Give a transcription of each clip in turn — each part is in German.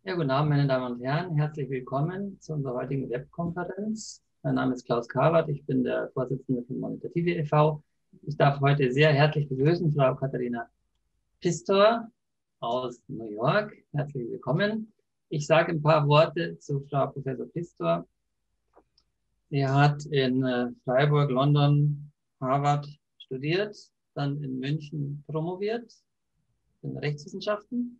Ja, guten Abend, meine Damen und Herren. Herzlich willkommen zu unserer heutigen Webkonferenz. Mein Name ist Klaus Karwart. Ich bin der Vorsitzende von Monetative e.V. Ich darf heute sehr herzlich begrüßen Frau Katharina Pistor aus New York. Herzlich willkommen. Ich sage ein paar Worte zu Frau Professor Pistor. Sie hat in Freiburg, London, Harvard studiert, dann in München promoviert in Rechtswissenschaften.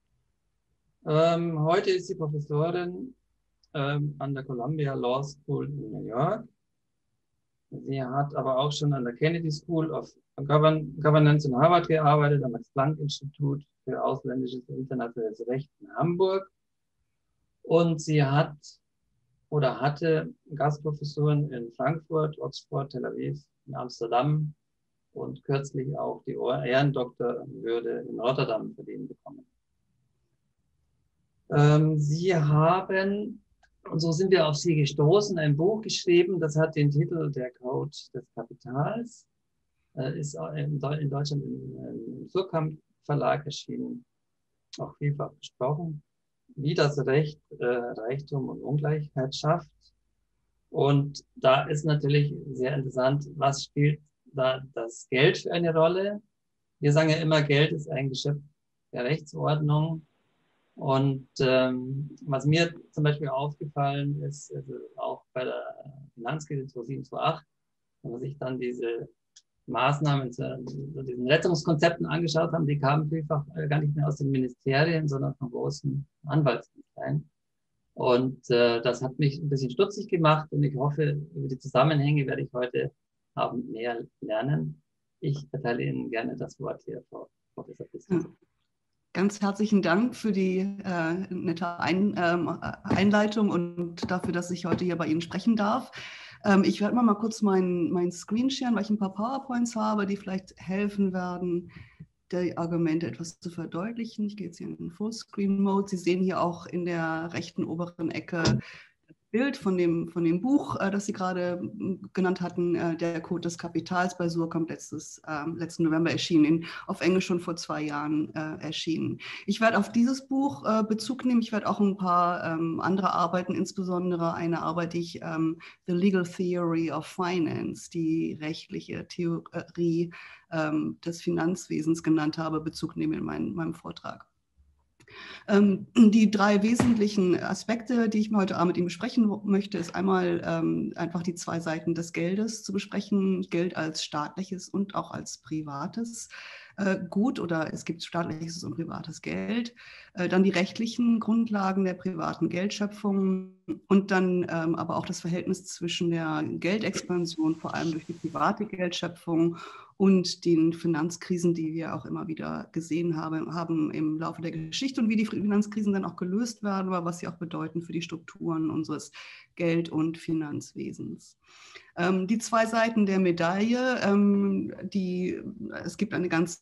Heute ist sie Professorin an der Columbia Law School in New York. Sie hat aber auch schon an der Kennedy School of Governance in Harvard gearbeitet, am Max-Planck-Institut für ausländisches und internationales Recht in Hamburg. Und sie hat oder hatte Gastprofessuren in Frankfurt, Oxford, Tel Aviv, in Amsterdam und kürzlich auch die Ehrendoktorwürde in Rotterdam verliehen bekommen. Sie haben, und so sind wir auf Sie gestoßen, ein Buch geschrieben, das hat den Titel Der Code des Kapitals, ist in Deutschland im Surkamp Verlag erschienen, auch vielfach besprochen, wie das Recht Reichtum und Ungleichheit schafft. Und da ist natürlich sehr interessant, was spielt da das Geld für eine Rolle? Wir sagen ja immer, Geld ist ein Geschöpf der Rechtsordnung. Und was mir zum Beispiel aufgefallen ist, also auch bei der Finanzkrise 2007/2008, wenn man sich dann diese Maßnahmen zu diesen Rettungskonzepten angeschaut haben, die kamen vielfach gar nicht mehr aus den Ministerien, sondern von großen Anwaltskanzleien. Und das hat mich ein bisschen stutzig gemacht und ich hoffe, über die Zusammenhänge werde ich heute Abend mehr lernen. Ich erteile Ihnen gerne das Wort hier, Frau Professor Pistor. Ganz herzlichen Dank für die nette Einleitung und dafür, dass ich heute hier bei Ihnen sprechen darf. Ich werde mal kurz mein Screen sharen, weil ich ein paar PowerPoints habe, die vielleicht helfen werden, die Argumente etwas zu verdeutlichen. Ich gehe jetzt hier in den Fullscreen-Mode. Sie sehen hier auch in der rechten oberen Ecke das Bild von dem Buch, das Sie gerade genannt hatten, Der Code des Kapitals bei Surkamp, letzten November erschienen, auf Englisch schon vor 2 Jahren erschienen. Ich werde auf dieses Buch Bezug nehmen. Ich werde auch ein paar andere Arbeiten, insbesondere eine Arbeit, die ich The Legal Theory of Finance, die rechtliche Theorie des Finanzwesens genannt habe, Bezug nehmen in meinem Vortrag. Die 3 wesentlichen Aspekte, die ich heute Abend mit Ihnen besprechen möchte, ist einmal einfach die 2 Seiten des Geldes zu besprechen, Geld als staatliches und auch als privates Gut oder es gibt staatliches und privates Geld, dann die rechtlichen Grundlagen der privaten Geldschöpfung und dann aber auch das Verhältnis zwischen der Geldexpansion, vor allem durch die private Geldschöpfung und den Finanzkrisen, die wir auch immer wieder gesehen haben im Laufe der Geschichte und wie die Finanzkrisen dann auch gelöst werden, aber was sie auch bedeuten für die Strukturen unseres Geld- und Finanzwesens. Die 2 Seiten der Medaille, es gibt eine ganze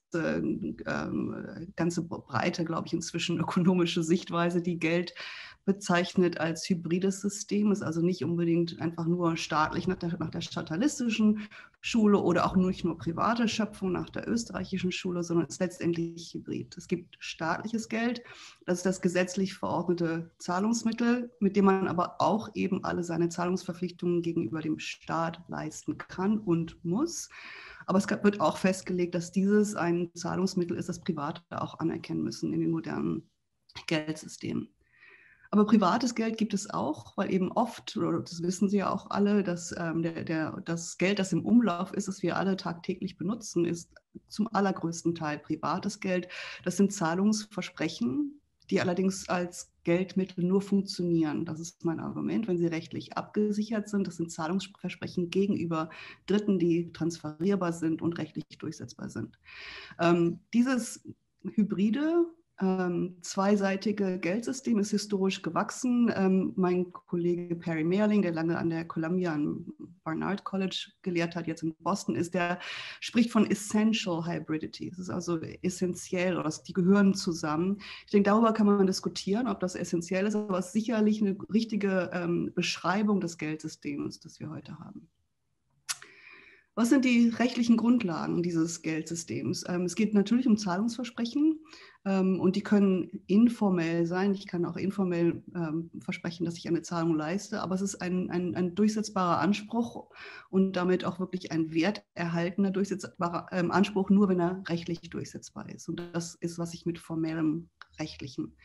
Breite, glaube ich, inzwischen ökonomische Sichtweise, die Geld bezeichnet als hybrides System, ist also nicht unbedingt einfach nur staatlich nach der statalistischen Schule oder auch nicht nur private Schöpfung nach der österreichischen Schule, sondern ist letztendlich hybrid. Es gibt staatliches Geld, das ist das gesetzlich verordnete Zahlungsmittel, mit dem man aber auch eben alle seine Zahlungsverpflichtungen gegenüber dem Staat leisten kann und muss. Aber es wird auch festgelegt, dass dieses ein Zahlungsmittel ist, das Private auch anerkennen müssen in den modernen Geldsystemen. Aber privates Geld gibt es auch, weil eben oft, oder das wissen Sie ja auch alle, dass das Geld, das im Umlauf ist, das wir alle tagtäglich benutzen, ist zum allergrößten Teil privates Geld. Das sind Zahlungsversprechen, die allerdings als Geldmittel nur funktionieren. Das ist mein Argument, wenn sie rechtlich abgesichert sind. Das sind Zahlungsversprechen gegenüber Dritten, die transferierbar sind und rechtlich durchsetzbar sind. Dieses hybride zweiseitige Geldsystem ist historisch gewachsen. Mein Kollege Perry Mehrling, der lange an der Columbia am Barnard College gelehrt hat, jetzt in Boston ist, der spricht von Essential Hybridity. Das ist also essentiell, oder die gehören zusammen. Ich denke, darüber kann man diskutieren, ob das essentiell ist, aber es ist sicherlich eine richtige Beschreibung des Geldsystems, das wir heute haben. Was sind die rechtlichen Grundlagen dieses Geldsystems? Es geht natürlich um Zahlungsversprechen und die können informell sein. Ich kann auch informell versprechen, dass ich eine Zahlung leiste, aber es ist ein durchsetzbarer Anspruch und damit auch wirklich ein werterhaltener durchsetzbarer Anspruch, nur wenn er rechtlich durchsetzbar ist. Und das ist, was ich mit formellem rechtlichen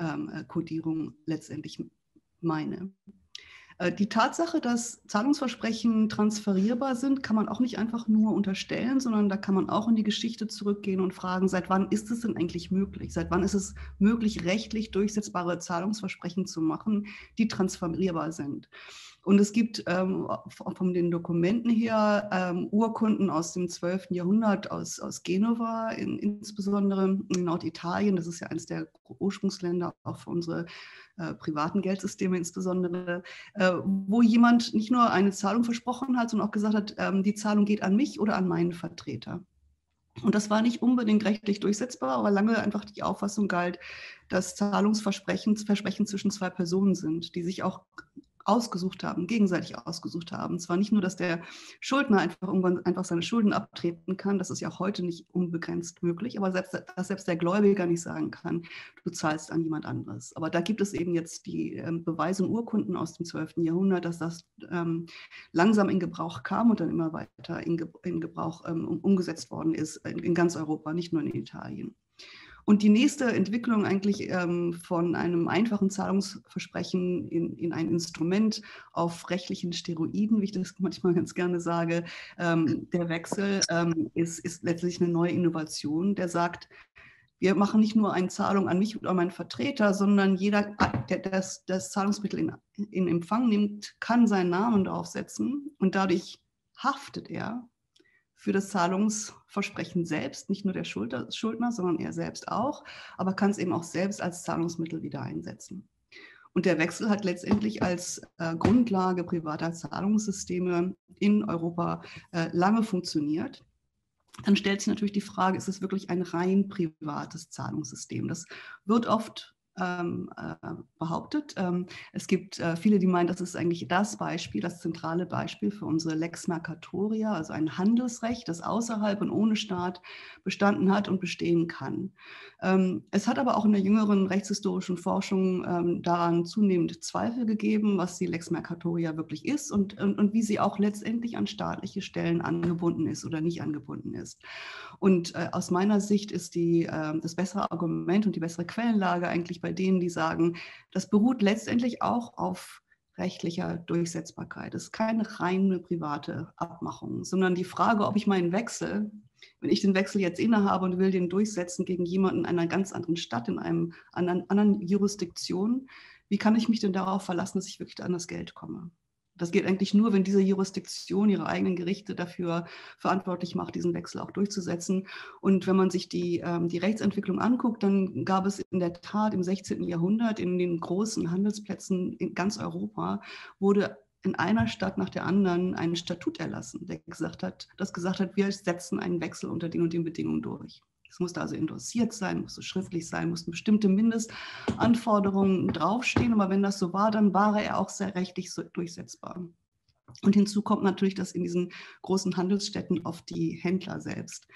Kodierung letztendlich meine. Die Tatsache, dass Zahlungsversprechen transferierbar sind, kann man auch nicht einfach nur unterstellen, sondern da kann man auch in die Geschichte zurückgehen und fragen, seit wann ist es denn eigentlich möglich? Seit wann ist es möglich, rechtlich durchsetzbare Zahlungsversprechen zu machen, die transferierbar sind? Und es gibt von den Dokumenten her Urkunden aus dem 12. Jahrhundert aus Genova, insbesondere in Norditalien. Das ist ja eines der Ursprungsländer auch für unsere privaten Geldsysteme insbesondere, wo jemand nicht nur eine Zahlung versprochen hat, sondern auch gesagt hat, die Zahlung geht an mich oder an meinen Vertreter. Und das war nicht unbedingt rechtlich durchsetzbar, aber lange einfach die Auffassung galt, dass Zahlungsversprechen zwischen zwei Personen sind, die sich auch ausgesucht haben, gegenseitig ausgesucht haben. Zwar nicht nur, dass der Schuldner irgendwann seine Schulden abtreten kann, das ist ja auch heute nicht unbegrenzt möglich, aber selbst der Gläubiger nicht sagen kann, du zahlst an jemand anderes. Aber da gibt es eben jetzt die Beweise und Urkunden aus dem 12. Jahrhundert, dass das langsam in Gebrauch kam und dann immer weiter in Gebrauch umgesetzt worden ist in ganz Europa, nicht nur in Italien. Und die nächste Entwicklung eigentlich von einem einfachen Zahlungsversprechen in ein Instrument auf rechtlichen Steroiden, wie ich das manchmal ganz gerne sage, der Wechsel ist letztlich eine neue Innovation, der sagt, wir machen nicht nur eine Zahlung an mich oder meinen Vertreter, sondern jeder, der das Zahlungsmittel in Empfang nimmt, kann seinen Namen draufsetzen und dadurch haftet er für das Zahlungsversprechen selbst, nicht nur der Schuldner, sondern er selbst auch, aber kann es eben auch selbst als Zahlungsmittel wieder einsetzen. Und der Wechsel hat letztendlich als Grundlage privater Zahlungssysteme in Europa lange funktioniert. Dann stellt sich natürlich die Frage, ist es wirklich ein rein privates Zahlungssystem? Das wird oft behauptet. Es gibt viele, die meinen, das ist eigentlich das Beispiel, das zentrale Beispiel für unsere Lex Mercatoria, also ein Handelsrecht, das außerhalb und ohne Staat bestanden hat und bestehen kann. Es hat aber auch in der jüngeren rechtshistorischen Forschung daran zunehmend Zweifel gegeben, was die Lex Mercatoria wirklich ist und wie sie auch letztendlich an staatliche Stellen angebunden ist oder nicht angebunden ist. Und aus meiner Sicht ist das bessere Argument und die bessere Quellenlage eigentlich bei denen, die sagen, das beruht letztendlich auch auf rechtlicher Durchsetzbarkeit. Es ist keine reine private Abmachung, sondern die Frage, ob ich meinen Wechsel, wenn ich den Wechsel jetzt innehabe und will den durchsetzen gegen jemanden in einer ganz anderen Stadt, in einer anderen Jurisdiktion, wie kann ich mich denn darauf verlassen, dass ich wirklich an das Geld komme? Das geht eigentlich nur, wenn diese Jurisdiktion ihre eigenen Gerichte dafür verantwortlich macht, diesen Wechsel auch durchzusetzen. Und wenn man sich die Rechtsentwicklung anguckt, dann gab es in der Tat im 16. Jahrhundert in den großen Handelsplätzen in ganz Europa, wurde in einer Stadt nach der anderen ein Statut erlassen, das gesagt hat, wir setzen einen Wechsel unter den und den Bedingungen durch. Es musste also endossiert sein, musste schriftlich sein, mussten bestimmte Mindestanforderungen draufstehen. Aber wenn das so war, dann war er auch sehr rechtlich so durchsetzbar. Und hinzu kommt natürlich, dass in diesen großen Handelsstädten oft die Händler selbst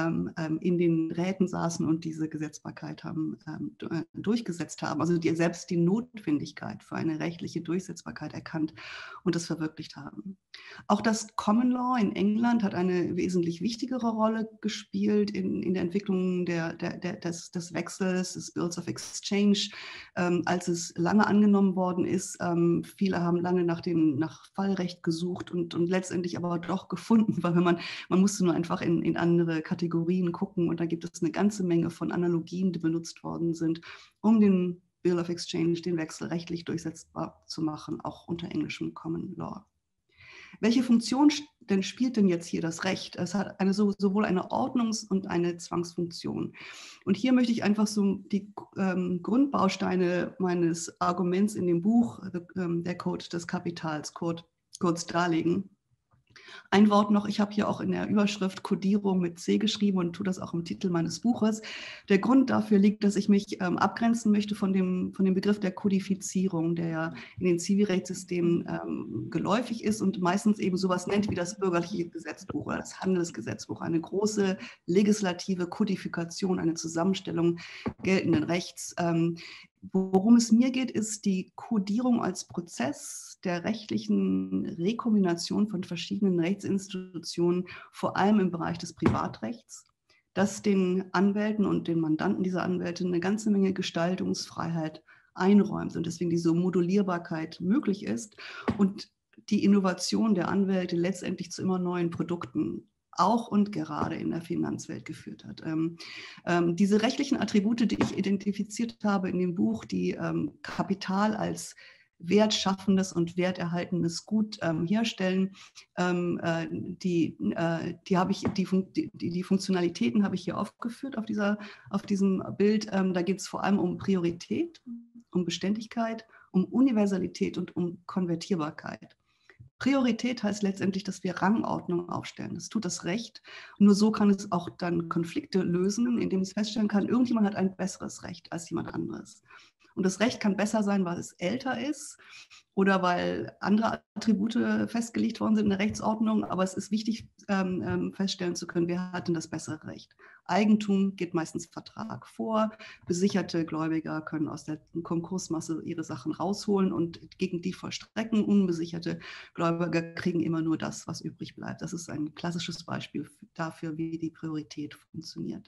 in den Räten saßen und diese Gesetzbarkeit durchgesetzt haben. Also die selbst die Notwendigkeit für eine rechtliche Durchsetzbarkeit erkannt und das verwirklicht haben. Auch das Common Law in England hat eine wesentlich wichtigere Rolle gespielt in der Entwicklung des Wechsels, des Bills of Exchange, als es lange angenommen worden ist. Viele haben lange nach Fallrecht gesucht und letztendlich aber doch gefunden, weil man musste nur einfach in andere Kategorien gucken und da gibt es eine ganze Menge von Analogien, die benutzt worden sind, um den Bill of Exchange, den Wechsel rechtlich durchsetzbar zu machen, auch unter englischem Common Law. Welche Funktion spielt denn jetzt hier das Recht? Es hat sowohl eine Ordnungs- und eine Zwangsfunktion. Und hier möchte ich einfach so die Grundbausteine meines Arguments in dem Buch, der Code des Kapitals, kurz darlegen. Ein Wort noch, ich habe hier auch in der Überschrift Kodierung mit C geschrieben und tue das auch im Titel meines Buches. Der Grund dafür liegt, dass ich mich abgrenzen möchte von dem Begriff der Kodifizierung, der ja in den Zivilrechtssystemen geläufig ist und meistens eben sowas nennt wie das bürgerliche Gesetzbuch oder das Handelsgesetzbuch. Eine große legislative Kodifikation, eine Zusammenstellung geltenden Rechts. Worum es mir geht, ist die Kodierung als Prozess der rechtlichen Rekombination von verschiedenen Rechtsinstitutionen, vor allem im Bereich des Privatrechts, das den Anwälten und den Mandanten dieser Anwälte eine ganze Menge Gestaltungsfreiheit einräumt und deswegen diese Modulierbarkeit möglich ist und die Innovation der Anwälte letztendlich zu immer neuen Produkten auch und gerade in der Finanzwelt geführt hat. Diese rechtlichen Attribute, die ich identifiziert habe in dem Buch, die Kapital als wertschaffendes und werterhaltendes Gut herstellen, die Funktionalitäten habe ich hier aufgeführt auf diesem Bild. Da geht es vor allem um Priorität, um Beständigkeit, um Universalität und um Konvertierbarkeit. Priorität heißt letztendlich, dass wir Rangordnung aufstellen. Das tut das Recht. Und nur so kann es auch dann Konflikte lösen, indem es feststellen kann, irgendjemand hat ein besseres Recht als jemand anderes. Und das Recht kann besser sein, weil es älter ist oder weil andere Attribute festgelegt worden sind in der Rechtsordnung. Aber es ist wichtig, feststellen zu können, wer hat denn das bessere Recht. Eigentum geht meistens Vertrag vor. Besicherte Gläubiger können aus der Konkursmasse ihre Sachen rausholen und gegen die vollstrecken. Unbesicherte Gläubiger kriegen immer nur das, was übrig bleibt. Das ist ein klassisches Beispiel dafür, wie die Priorität funktioniert.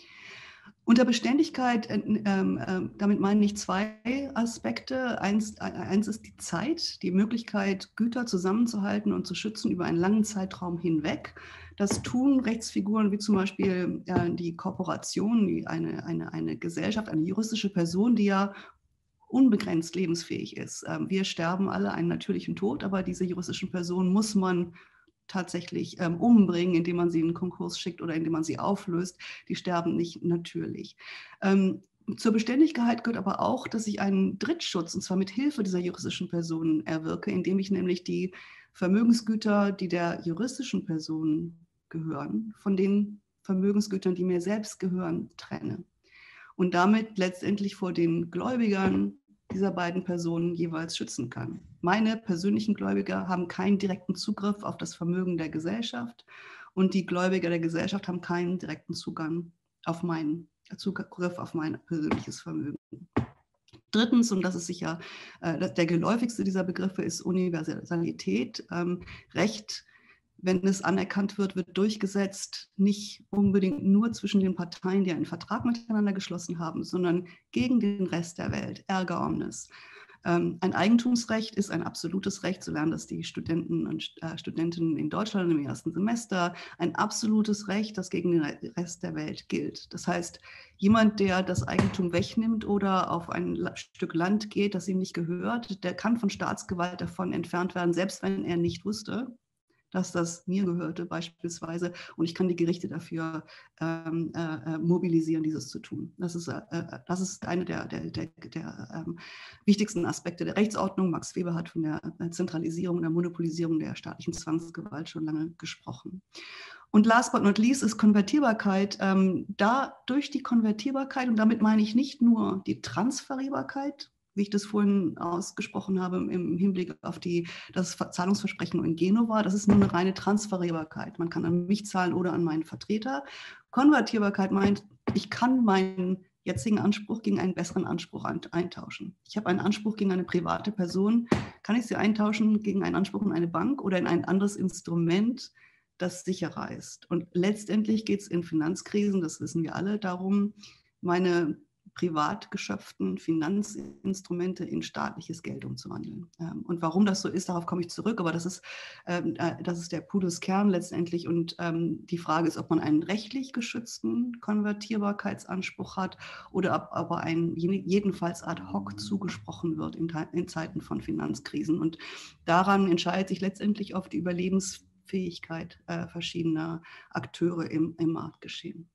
Unter Beständigkeit, damit meine ich zwei Aspekte. Eins ist die Zeit, die Möglichkeit, Güter zusammenzuhalten und zu schützen über einen langen Zeitraum hinweg. Das tun Rechtsfiguren wie zum Beispiel die Korporation, eine Gesellschaft, eine juristische Person, die ja unbegrenzt lebensfähig ist. Wir sterben alle einen natürlichen Tod, aber diese juristischen Personen muss man tatsächlich umbringen, indem man sie in einen Konkurs schickt oder indem man sie auflöst. Die sterben nicht natürlich. Zur Beständigkeit gehört aber auch, dass ich einen Drittschutz, und zwar mit Hilfe dieser juristischen Personen erwirke, indem ich nämlich die Vermögensgüter, die der juristischen Person gehören, von den Vermögensgütern, die mir selbst gehören, trenne. Und damit letztendlich vor den Gläubigern dieser beiden Personen jeweils schützen kann. Meine persönlichen Gläubiger haben keinen direkten Zugriff auf das Vermögen der Gesellschaft und die Gläubiger der Gesellschaft haben keinen direkten Zugriff auf mein persönliches Vermögen. Drittens, und das ist sicher der geläufigste dieser Begriffe, ist Universalität. Recht, wenn es anerkannt wird, wird durchgesetzt, nicht unbedingt nur zwischen den Parteien, die einen Vertrag miteinander geschlossen haben, sondern gegen den Rest der Welt, erga omnes. Ein Eigentumsrecht ist ein absolutes Recht, so lernen das die Studenten und Studentinnen in Deutschland im ersten Semester, ein absolutes Recht, das gegen den Rest der Welt gilt. Das heißt, jemand, der das Eigentum wegnimmt oder auf ein Stück Land geht, das ihm nicht gehört, der kann von Staatsgewalt davon entfernt werden, selbst wenn er nicht wusste, dass das mir gehörte beispielsweise, und ich kann die Gerichte dafür mobilisieren, dieses zu tun. Das ist einer der wichtigsten Aspekte der Rechtsordnung. Max Weber hat von der Zentralisierung und der Monopolisierung der staatlichen Zwangsgewalt schon lange gesprochen. Und last but not least ist Konvertierbarkeit. Durch die Konvertierbarkeit, und damit meine ich nicht nur die Transferierbarkeit, wie ich das vorhin ausgesprochen habe, im Hinblick auf das Zahlungsversprechen in Genova, das ist nur eine reine Transferierbarkeit. Man kann an mich zahlen oder an meinen Vertreter. Konvertierbarkeit meint, ich kann meinen jetzigen Anspruch gegen einen besseren Anspruch eintauschen. Ich habe einen Anspruch gegen eine private Person, kann ich sie eintauschen gegen einen Anspruch in eine Bank oder in ein anderes Instrument, das sicherer ist. Und letztendlich geht es in Finanzkrisen, das wissen wir alle, darum, meine privat geschöpften Finanzinstrumente in staatliches Geld umzuwandeln. Und warum das so ist, darauf komme ich zurück, aber das ist der Pudelskern letztendlich. Und die Frage ist, ob man einen rechtlich geschützten Konvertierbarkeitsanspruch hat oder ob aber ein jedenfalls ad hoc zugesprochen wird in Zeiten von Finanzkrisen. Und daran entscheidet sich letztendlich oft die Überlebensfähigkeit verschiedener Akteure im Marktgeschehen.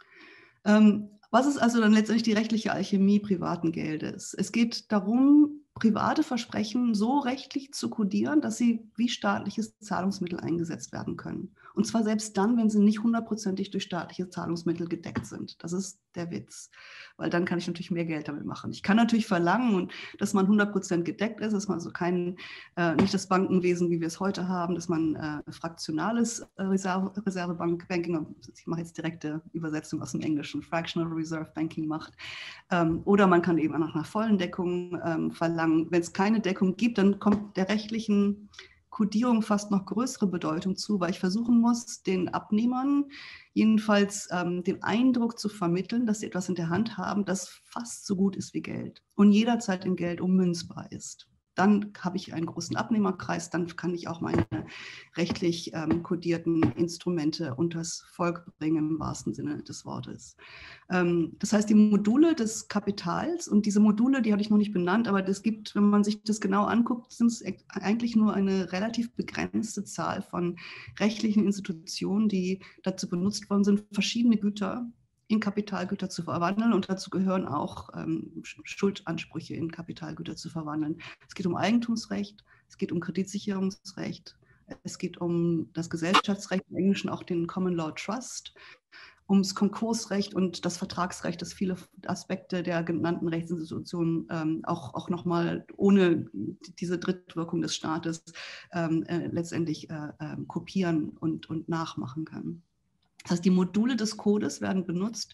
Was ist also dann letztendlich die rechtliche Alchemie privaten Geldes? Es geht darum, private Versprechen so rechtlich zu kodieren, dass sie wie staatliches Zahlungsmittel eingesetzt werden können. Und zwar selbst dann, wenn sie nicht hundertprozentig durch staatliche Zahlungsmittel gedeckt sind. Das ist der Witz, weil dann kann ich natürlich mehr Geld damit machen. Ich kann natürlich verlangen, dass man 100% gedeckt ist, dass man also nicht das Bankenwesen, wie wir es heute haben, dass man fraktionales Reservebanking, ich mache jetzt direkte Übersetzung aus dem Englischen, Fractional Reserve Banking macht. Oder man kann eben auch nach einer vollen Deckung verlangen. Wenn es keine Deckung gibt, dann kommt der rechtlichen Kodierung fast noch größere Bedeutung zu, weil ich versuchen muss, den Abnehmern jedenfalls den Eindruck zu vermitteln, dass sie etwas in der Hand haben, das fast so gut ist wie Geld und jederzeit in Geld ummünzbar ist. Dann habe ich einen großen Abnehmerkreis, dann kann ich auch meine rechtlich kodierten Instrumente unters Volk bringen, im wahrsten Sinne des Wortes. Das heißt, die Module des Kapitals, und diese Module, die hatte ich noch nicht benannt, aber es gibt, wenn man sich das genau anguckt, sind es eigentlich nur eine relativ begrenzte Zahl von rechtlichen Institutionen, die dazu benutzt worden sind, verschiedene Güter in Kapitalgüter zu verwandeln, und dazu gehören auch Schuldansprüche in Kapitalgüter zu verwandeln. Es geht um Eigentumsrecht, es geht um Kreditsicherungsrecht, es geht um das Gesellschaftsrecht, im Englischen auch den Common Law Trust, ums Konkursrecht und das Vertragsrecht, das viele Aspekte der genannten Rechtsinstitutionen auch nochmal ohne diese Drittwirkung des Staates letztendlich kopieren und nachmachen kann. Das heißt, die Module des Codes werden benutzt,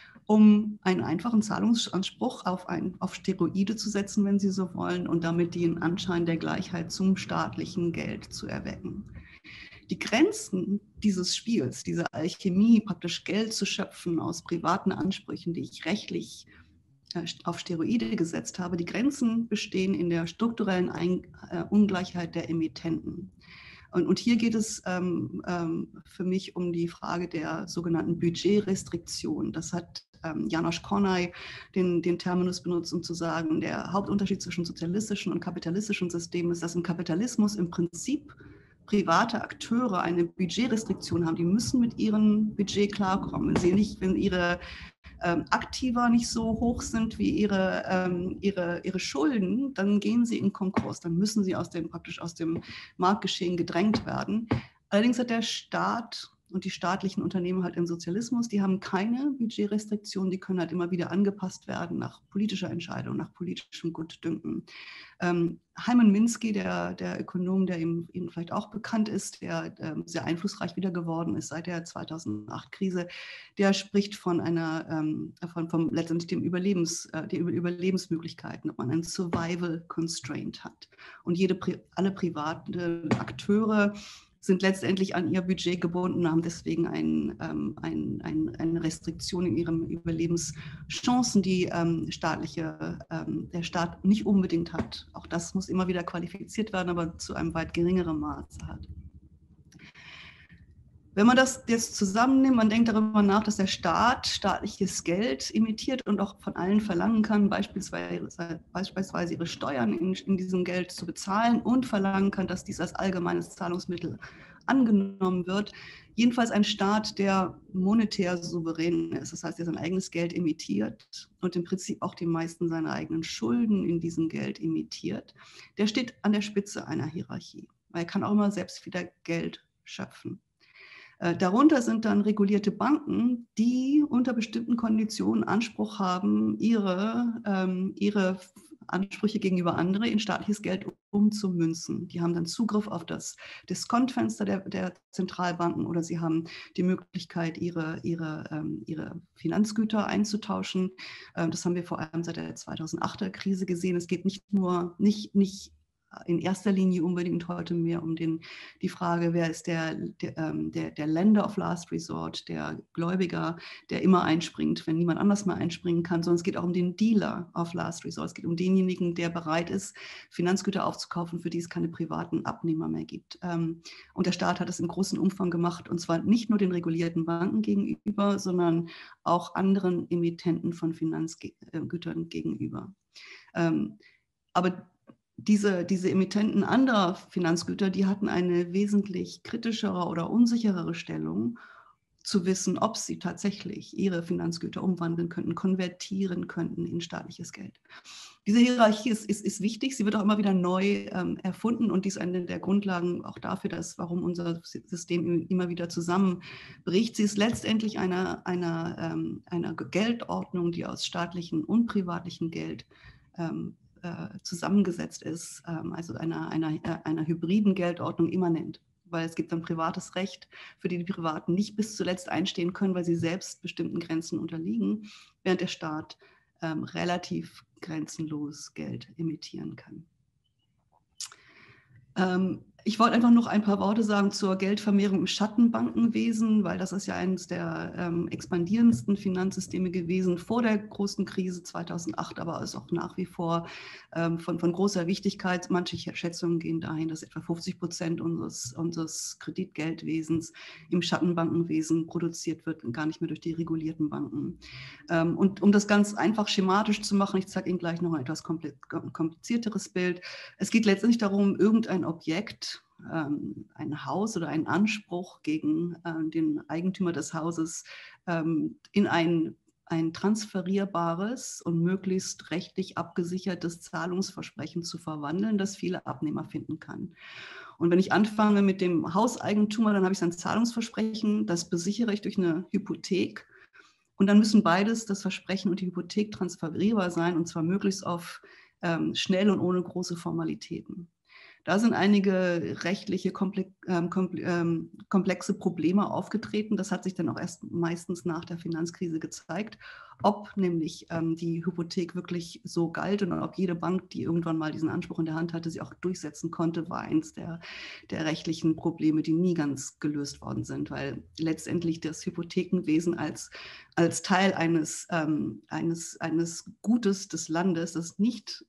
um einen einfachen Zahlungsanspruch auf Steroide zu setzen, wenn Sie so wollen, und damit den Anschein der Gleichheit zum staatlichen Geld zu erwecken. Die Grenzen dieses Spiels, diese Alchemie, praktisch Geld zu schöpfen aus privaten Ansprüchen, die ich rechtlich auf Steroide gesetzt habe, die Grenzen bestehen in der strukturellen Ungleichheit der Emittenten. Und hier geht es für mich um die Frage der sogenannten Budgetrestriktion. Das hat János Kornai den Terminus benutzt, um zu sagen, der Hauptunterschied zwischen sozialistischen und kapitalistischen Systemen ist, dass im Kapitalismus im Prinzip private Akteure eine Budgetrestriktion haben. Die müssen mit ihrem Budget klarkommen. Wenn ihre Aktiva nicht so hoch sind wie ihre Schulden, dann gehen sie in Konkurs, dann müssen sie praktisch aus dem Marktgeschehen gedrängt werden. Allerdings hat der Staat und die staatlichen Unternehmen halt im Sozialismus, die haben keine Budgetrestriktionen, die können halt immer wieder angepasst werden nach politischer Entscheidung, nach politischem Gutdünken. Hyman Minsky, der Ökonom, der Ihnen vielleicht auch bekannt ist, der sehr einflussreich wieder geworden ist seit der 2008-Krise, der spricht von letztendlich den Überlebensmöglichkeiten, ob man einen Survival Constraint hat. Und alle privaten Akteure sind letztendlich an ihr Budget gebunden, haben deswegen eine Restriktion in ihren Überlebenschancen, die der Staat nicht unbedingt hat. Auch das muss immer wieder qualifiziert werden, aber zu einem weit geringeren Maße hat. Wenn man das jetzt zusammennimmt, man denkt darüber nach, dass der Staat staatliches Geld emittiert und auch von allen verlangen kann, beispielsweise ihre Steuern in diesem Geld zu bezahlen, und verlangen kann, dass dies als allgemeines Zahlungsmittel angenommen wird. Jedenfalls ein Staat, der monetär souverän ist, das heißt, der sein eigenes Geld emittiert und im Prinzip auch die meisten seiner eigenen Schulden in diesem Geld emittiert, der steht an der Spitze einer Hierarchie. Er kann auch immer selbst wieder Geld schöpfen. Darunter sind dann regulierte Banken, die unter bestimmten Konditionen Anspruch haben, ihre Ansprüche gegenüber anderen in staatliches Geld umzumünzen. Die haben dann Zugriff auf das Diskontfenster der Zentralbanken, oder sie haben die Möglichkeit, ihre Finanzgüter einzutauschen. Das haben wir vor allem seit der 2008er-Krise gesehen. Es geht nicht in erster Linie unbedingt heute mehr um die Frage, wer ist der Lender of Last Resort, der Gläubiger, der immer einspringt, wenn niemand anders mehr einspringen kann, sondern es geht auch um den Dealer of Last Resort. Es geht um denjenigen, der bereit ist, Finanzgüter aufzukaufen, für die es keine privaten Abnehmer mehr gibt. Und der Staat hat es in großem Umfang gemacht, und zwar nicht nur den regulierten Banken gegenüber, sondern auch anderen Emittenten von Finanzgütern gegenüber. Aber diese Emittenten anderer Finanzgüter, die hatten eine wesentlich kritischere oder unsicherere Stellung, zu wissen, ob sie tatsächlich ihre Finanzgüter umwandeln könnten, konvertieren könnten in staatliches Geld. Diese Hierarchie ist wichtig, sie wird auch immer wieder neu erfunden und dies ist eine der Grundlagen auch dafür, warum unser System immer wieder zusammenbricht. Sie ist letztendlich einer Geldordnung, die aus staatlichem und privatlichem Geld zusammengesetzt ist, also einer hybriden Geldordnung immanent. Weil es gibt ein privates Recht, für die Privaten nicht bis zuletzt einstehen können, weil sie selbst bestimmten Grenzen unterliegen, während der Staat relativ grenzenlos Geld emittieren kann. Ich wollte einfach noch ein paar Worte sagen zur Geldvermehrung im Schattenbankenwesen, weil das ist ja eines der expandierendsten Finanzsysteme gewesen vor der großen Krise 2008, aber ist auch nach wie vor von großer Wichtigkeit. Manche Schätzungen gehen dahin, dass etwa 50% unseres Kreditgeldwesens im Schattenbankenwesen produziert wird und gar nicht mehr durch die regulierten Banken. Und um das ganz einfach schematisch zu machen, ich zeige Ihnen gleich noch ein etwas komplizierteres Bild. Es geht letztendlich darum, irgendein Objekt, ein Haus oder einen Anspruch gegen den Eigentümer des Hauses in ein transferierbares und möglichst rechtlich abgesichertes Zahlungsversprechen zu verwandeln, das viele Abnehmer finden kann. Und wenn ich anfange mit dem Hauseigentümer, dann habe ich ein Zahlungsversprechen, das besichere ich durch eine Hypothek. Und dann müssen beides, das Versprechen und die Hypothek, transferierbar sein, und zwar möglichst auf schnell und ohne große Formalitäten. Da sind einige rechtliche komplexe Probleme aufgetreten. Das hat sich dann auch erst meistens nach der Finanzkrise gezeigt, ob nämlich die Hypothek wirklich so galt und ob jede Bank, die irgendwann mal diesen Anspruch in der Hand hatte, sie auch durchsetzen konnte, war eins der rechtlichen Probleme, die nie ganz gelöst worden sind, weil letztendlich das Hypothekenwesen als Teil eines Gutes des Landes, das nicht,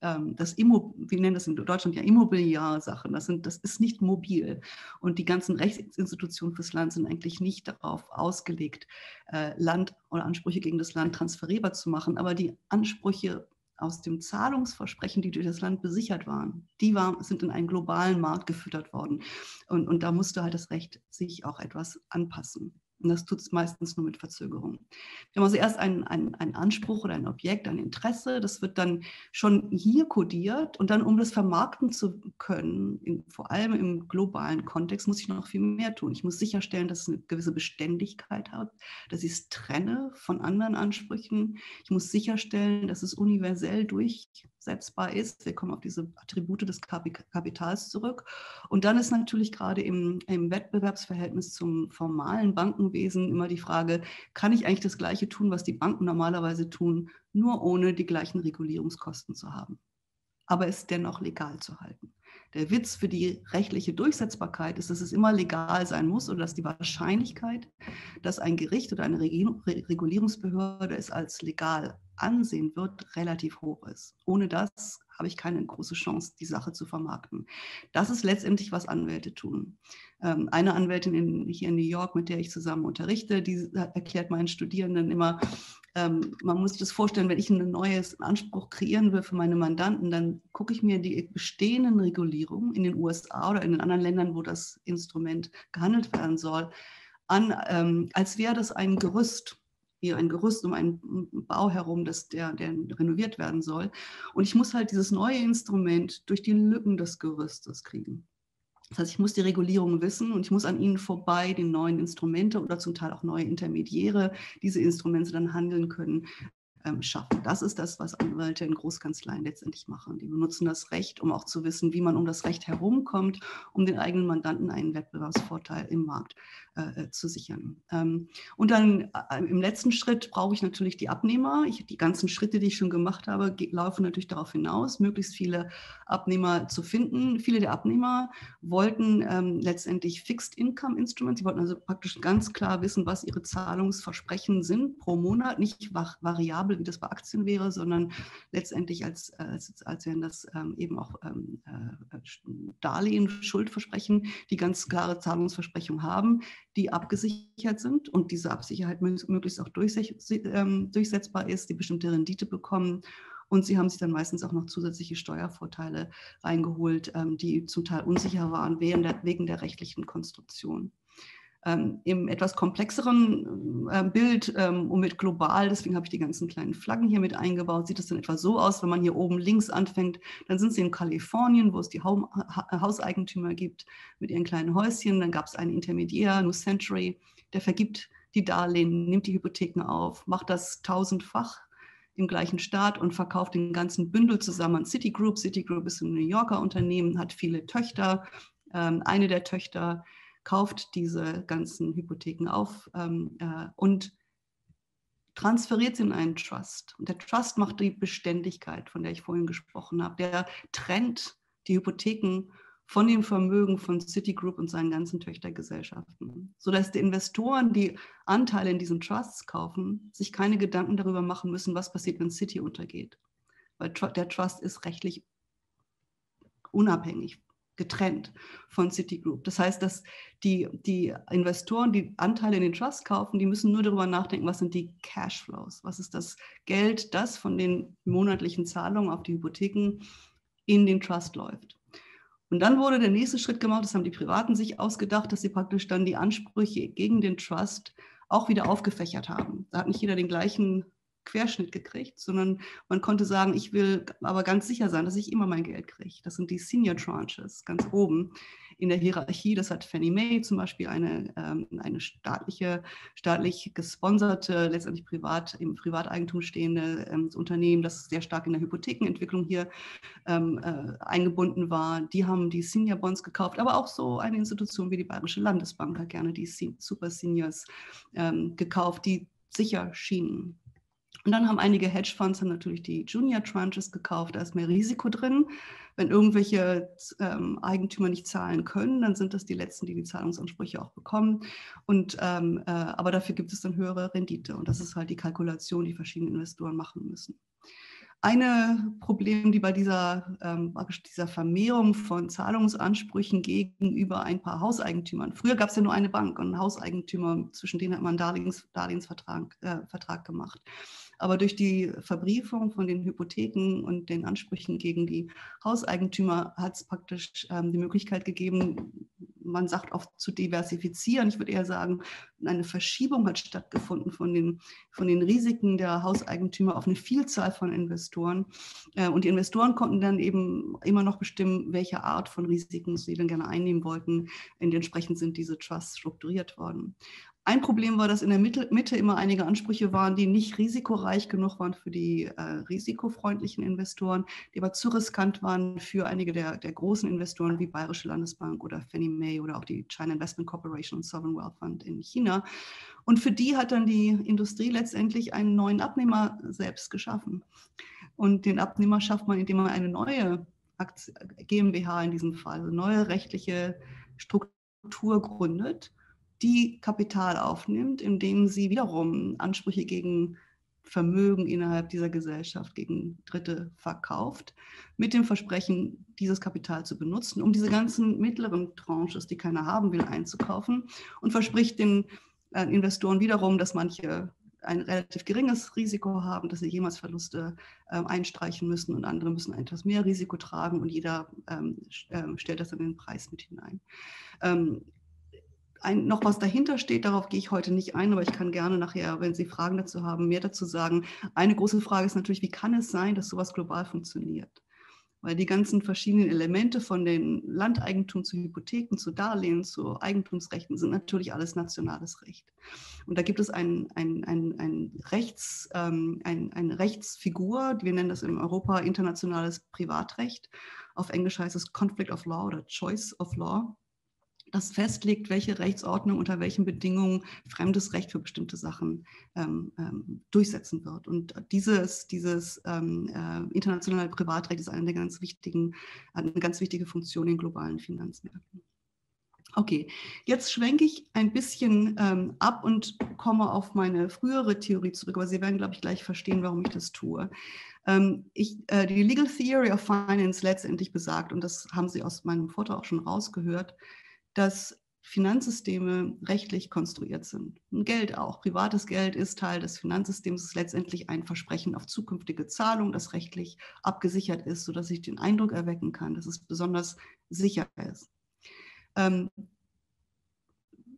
wir nennen das in Deutschland ja Immobiliarsachen, das ist nicht mobil. Und die ganzen Rechtsinstitutionen fürs Land sind eigentlich nicht darauf ausgelegt, Land oder Ansprüche gegen das Land transferierbar zu machen. Aber die Ansprüche aus dem Zahlungsversprechen, die durch das Land besichert waren, sind in einen globalen Markt gefüttert worden. Und da musste halt das Recht sich auch etwas anpassen. Und das tut es meistens nur mit Verzögerung. Wir haben also erst einen Anspruch oder ein Objekt, ein Interesse, das wird dann schon hier kodiert und dann, um das vermarkten zu können, vor allem im globalen Kontext, muss ich noch viel mehr tun. Ich muss sicherstellen, dass es eine gewisse Beständigkeit hat, dass ich es trenne von anderen Ansprüchen. Ich muss sicherstellen, dass es universell durchsetzbar ist. Wir kommen auf diese Attribute des Kapitals zurück. Und dann ist natürlich gerade im Wettbewerbsverhältnis zum formalen Bankenwesen immer die Frage, kann ich eigentlich das Gleiche tun, was die Banken normalerweise tun, nur ohne die gleichen Regulierungskosten zu haben, aber es dennoch legal zu halten. Der Witz für die rechtliche Durchsetzbarkeit ist, dass es immer legal sein muss oder dass die Wahrscheinlichkeit, dass ein Gericht oder eine Regulierungsbehörde es als legal ansehen wird, relativ hoch ist. Ohne das habe ich keine große Chance, die Sache zu vermarkten. Das ist letztendlich, was Anwälte tun. Eine Anwältin hier in New York, mit der ich zusammen unterrichte, die erklärt meinen Studierenden immer, man muss sich das vorstellen, wenn ich einen neuen Anspruch kreieren will für meine Mandanten, dann gucke ich mir die bestehenden Regulierungen in den USA oder in den anderen Ländern, wo das Instrument gehandelt werden soll, an, als wäre das ein Gerüst um einen Bau herum, der renoviert werden soll. Und ich muss halt dieses neue Instrument durch die Lücken des Gerüstes kriegen. Das heißt, ich muss die Regulierung wissen und ich muss an ihnen vorbei die neuen Instrumente oder zum Teil auch neue Intermediäre, diese Instrumente dann handeln können, schaffen. Das ist das, was Anwälte in Großkanzleien letztendlich machen. Die benutzen das Recht, um auch zu wissen, wie man um das Recht herumkommt, um den eigenen Mandanten einen Wettbewerbsvorteil im Markt zu sichern. Und dann im letzten Schritt brauche ich natürlich die Abnehmer. Die ganzen Schritte, die ich schon gemacht habe, laufen natürlich darauf hinaus, möglichst viele Abnehmer zu finden. Viele der Abnehmer wollten letztendlich Fixed Income Instruments. Sie wollten also praktisch ganz klar wissen, was ihre Zahlungsversprechen sind pro Monat, nicht variabel, wie das bei Aktien wäre, sondern letztendlich als wären das eben auch Darlehen, Schuldversprechen, die ganz klare Zahlungsversprechungen haben, die abgesichert sind und diese Absicherheit möglichst auch durchsetzbar ist, die bestimmte Rendite bekommen. Und sie haben sich dann meistens auch noch zusätzliche Steuervorteile reingeholt, die zum Teil unsicher waren wegen der rechtlichen Konstruktion. Im etwas komplexeren Bild und mit global, deswegen habe ich die ganzen kleinen Flaggen hier mit eingebaut, sieht es dann etwa so aus, wenn man hier oben links anfängt, dann sind sie in Kalifornien, wo es die Hauseigentümer gibt mit ihren kleinen Häuschen, dann gab es einen Intermediär, New Century, der vergibt die Darlehen, nimmt die Hypotheken auf, macht das tausendfach im gleichen Staat und verkauft den ganzen Bündel zusammen an Citigroup. Citigroup ist ein New Yorker Unternehmen, hat viele Töchter. Eine der Töchter kauft diese ganzen Hypotheken auf und transferiert sie in einen Trust. Und der Trust macht die Beständigkeit, von der ich vorhin gesprochen habe. Der trennt die Hypotheken von dem Vermögen von Citigroup und seinen ganzen Töchtergesellschaften, sodass die Investoren, die Anteile in diesen Trusts kaufen, sich keine Gedanken darüber machen müssen, was passiert, wenn Citi untergeht. Weil der Trust ist rechtlich unabhängig, getrennt von Citigroup. Das heißt, dass die Investoren, die Anteile in den Trust kaufen, die müssen nur darüber nachdenken, was sind die Cashflows, was ist das Geld, das von den monatlichen Zahlungen auf die Hypotheken in den Trust läuft. Und dann wurde der nächste Schritt gemacht, das haben die Privaten sich ausgedacht, dass sie praktisch dann die Ansprüche gegen den Trust auch wieder aufgefächert haben. Da hat nicht jeder den gleichen Querschnitt gekriegt, sondern man konnte sagen, ich will aber ganz sicher sein, dass ich immer mein Geld kriege. Das sind die Senior Tranches ganz oben in der Hierarchie. Das hat Fannie Mae zum Beispiel eine staatlich gesponserte, letztendlich im Privateigentum stehende Unternehmen, das sehr stark in der Hypothekenentwicklung hier eingebunden war. Die haben die Senior Bonds gekauft, aber auch so eine Institution wie die Bayerische Landesbank hat gerne die Super Seniors gekauft, die sicher schienen. Und dann haben einige Hedgefonds natürlich die Junior Tranches gekauft, da ist mehr Risiko drin. Wenn irgendwelche Eigentümer nicht zahlen können, dann sind das die Letzten, die die Zahlungsansprüche auch bekommen. Aber dafür gibt es dann höhere Rendite. Und das ist halt die Kalkulation, die verschiedene Investoren machen müssen. Ein Problem, die bei dieser Vermehrung von Zahlungsansprüchen gegenüber ein paar Hauseigentümern, früher gab es ja nur eine Bank und einen Hauseigentümer, zwischen denen hat man einen Darlehensvertrag gemacht. Aber durch die Verbriefung von den Hypotheken und den Ansprüchen gegen die Hauseigentümer hat es praktisch die Möglichkeit gegeben, man sagt oft zu diversifizieren. Ich würde eher sagen, eine Verschiebung hat stattgefunden von den Risiken der Hauseigentümer auf eine Vielzahl von Investoren. Und die Investoren konnten dann eben immer noch bestimmen, welche Art von Risiken sie dann gerne einnehmen wollten. Entsprechend sind diese Trusts strukturiert worden. Ein Problem war, dass in der Mitte immer einige Ansprüche waren, die nicht risikoreich genug waren für die risikofreundlichen Investoren, die aber zu riskant waren für einige der großen Investoren wie Bayerische Landesbank oder Fannie Mae oder auch die China Investment Corporation und Sovereign Wealth Fund in China. Und für die hat dann die Industrie letztendlich einen neuen Abnehmer selbst geschaffen. Und den Abnehmer schafft man, indem man eine neue GmbH in diesem Fall, eine neue rechtliche Struktur gründet, die Kapital aufnimmt, indem sie wiederum Ansprüche gegen Vermögen innerhalb dieser Gesellschaft gegen Dritte verkauft, mit dem Versprechen, dieses Kapital zu benutzen, um diese ganzen mittleren Tranches, die keiner haben will, einzukaufen, und verspricht den Investoren wiederum, dass manche ein relativ geringes Risiko haben, dass sie jemals Verluste einstreichen müssen und andere müssen etwas mehr Risiko tragen und jeder stellt das in den Preis mit hinein. Noch was dahinter steht, darauf gehe ich heute nicht ein, aber ich kann gerne nachher, wenn Sie Fragen dazu haben, mehr dazu sagen. Eine große Frage ist natürlich, wie kann es sein, dass sowas global funktioniert? Weil die ganzen verschiedenen Elemente von den Landeigentum zu Hypotheken, zu Darlehen, zu Eigentumsrechten sind natürlich alles nationales Recht. Und da gibt es eine Rechtsfigur, wir nennen das in Europa internationales Privatrecht. Auf Englisch heißt es Conflict of Law oder Choice of Law, das festlegt, welche Rechtsordnung unter welchen Bedingungen fremdes Recht für bestimmte Sachen durchsetzen wird. Und dieses internationale Privatrecht ist hat eine ganz wichtige Funktion in globalen Finanzmärkten. Okay, jetzt schwenke ich ein bisschen ab und komme auf meine frühere Theorie zurück, aber Sie werden, glaube ich, gleich verstehen, warum ich das tue. Die Legal Theory of Finance letztendlich besagt, und das haben Sie aus meinem Vortrag auch schon rausgehört, dass Finanzsysteme rechtlich konstruiert sind. Und Geld auch. Privates Geld ist Teil des Finanzsystems, ist letztendlich ein Versprechen auf zukünftige Zahlung, das rechtlich abgesichert ist, sodass ich den Eindruck erwecken kann, dass es besonders sicher ist.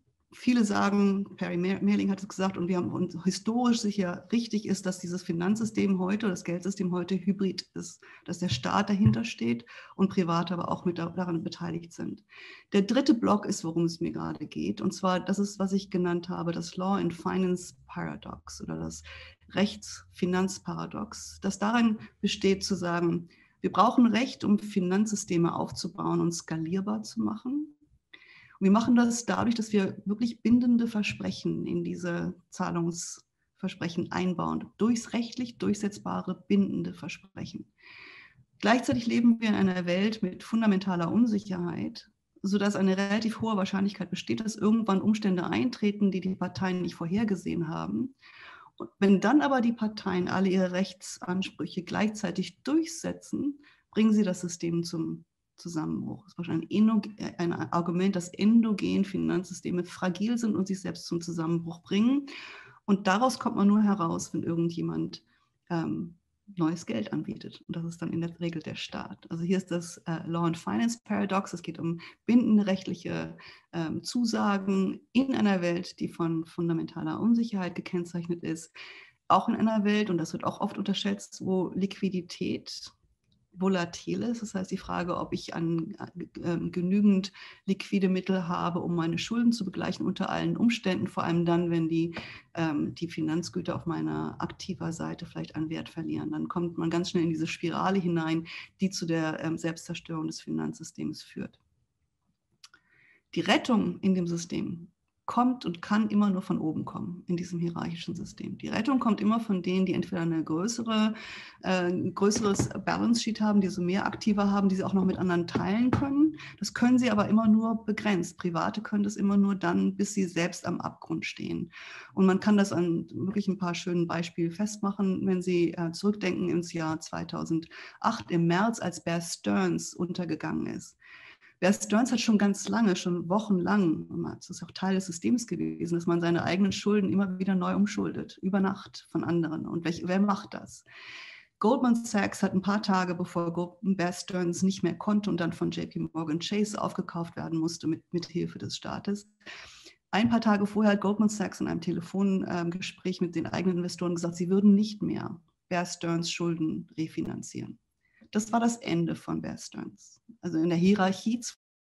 viele sagen, Perry Mehrling hat es gesagt, und wir haben uns historisch sicher richtig ist, dass dieses Finanzsystem heute, das Geldsystem heute hybrid ist, dass der Staat dahinter steht und Private aber auch mit daran beteiligt sind. Der dritte Block ist, worum es mir gerade geht, und zwar, das ist, was ich genannt habe, das Law and Finance Paradox oder das Rechts-Finanz-Paradox, das darin besteht zu sagen, wir brauchen Recht, um Finanzsysteme aufzubauen und skalierbar zu machen. Und wir machen das dadurch, dass wir wirklich bindende Versprechen in diese Zahlungsversprechen einbauen, durchs rechtlich durchsetzbare bindende Versprechen. Gleichzeitig leben wir in einer Welt mit fundamentaler Unsicherheit, sodass eine relativ hohe Wahrscheinlichkeit besteht, dass irgendwann Umstände eintreten, die die Parteien nicht vorhergesehen haben. Und wenn dann aber die Parteien alle ihre Rechtsansprüche gleichzeitig durchsetzen, bringen sie das System zum Zusammenbruch. Das ist wahrscheinlich ein Argument, dass endogen Finanzsysteme fragil sind und sich selbst zum Zusammenbruch bringen. Und daraus kommt man nur heraus, wenn irgendjemand neues Geld anbietet. Und das ist dann in der Regel der Staat. Also hier ist das Law and Finance Paradox. Es geht um bindende rechtliche Zusagen in einer Welt, die von fundamentaler Unsicherheit gekennzeichnet ist. Auch in einer Welt, und das wird auch oft unterschätzt, wo Liquidität volatil ist. Das heißt, die Frage, ob ich genügend liquide Mittel habe, um meine Schulden zu begleichen unter allen Umständen, vor allem dann, wenn die Finanzgüter auf meiner aktiver Seite vielleicht an Wert verlieren. Dann kommt man ganz schnell in diese Spirale hinein, die zu der Selbstzerstörung des Finanzsystems führt. Die Rettung in dem System kommt und kann immer nur von oben kommen in diesem hierarchischen System. Die Rettung kommt immer von denen, die entweder ein größeres Balance Sheet haben, die so mehr Aktiva haben, die sie auch noch mit anderen teilen können. Das können sie aber immer nur begrenzt. Private können das immer nur dann, bis sie selbst am Abgrund stehen. Und man kann das an wirklich ein paar schönen Beispielen festmachen, wenn Sie zurückdenken ins Jahr 2008 im März, als Bear Stearns untergegangen ist. Bear Stearns hat schon ganz lange, schon wochenlang, das ist auch Teil des Systems gewesen, dass man seine eigenen Schulden immer wieder neu umschuldet, über Nacht von anderen. Und wer macht das? Goldman Sachs hat ein paar Tage bevor Bear Stearns nicht mehr konnte und dann von JP Morgan Chase aufgekauft werden musste mit Hilfe des Staates. Ein paar Tage vorher hat Goldman Sachs in einem Telefongespräch mit den eigenen Investoren gesagt, sie würden nicht mehr Bear Stearns Schulden refinanzieren. Das war das Ende von Bear Stearns. Also in der Hierarchie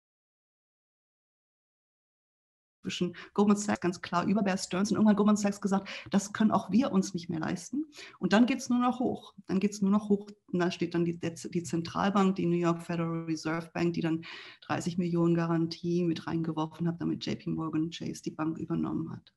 zwischen Goldman Sachs ganz klar über Bear Stearns, und irgendwann hat Goldman Sachs gesagt, das können auch wir uns nicht mehr leisten. Und dann geht es nur noch hoch. Dann geht es nur noch hoch. Und da steht dann die Zentralbank, die New York Federal Reserve Bank, die dann 30 Millionen Garantie mit reingeworfen hat, damit JP Morgan Chase die Bank übernommen hat.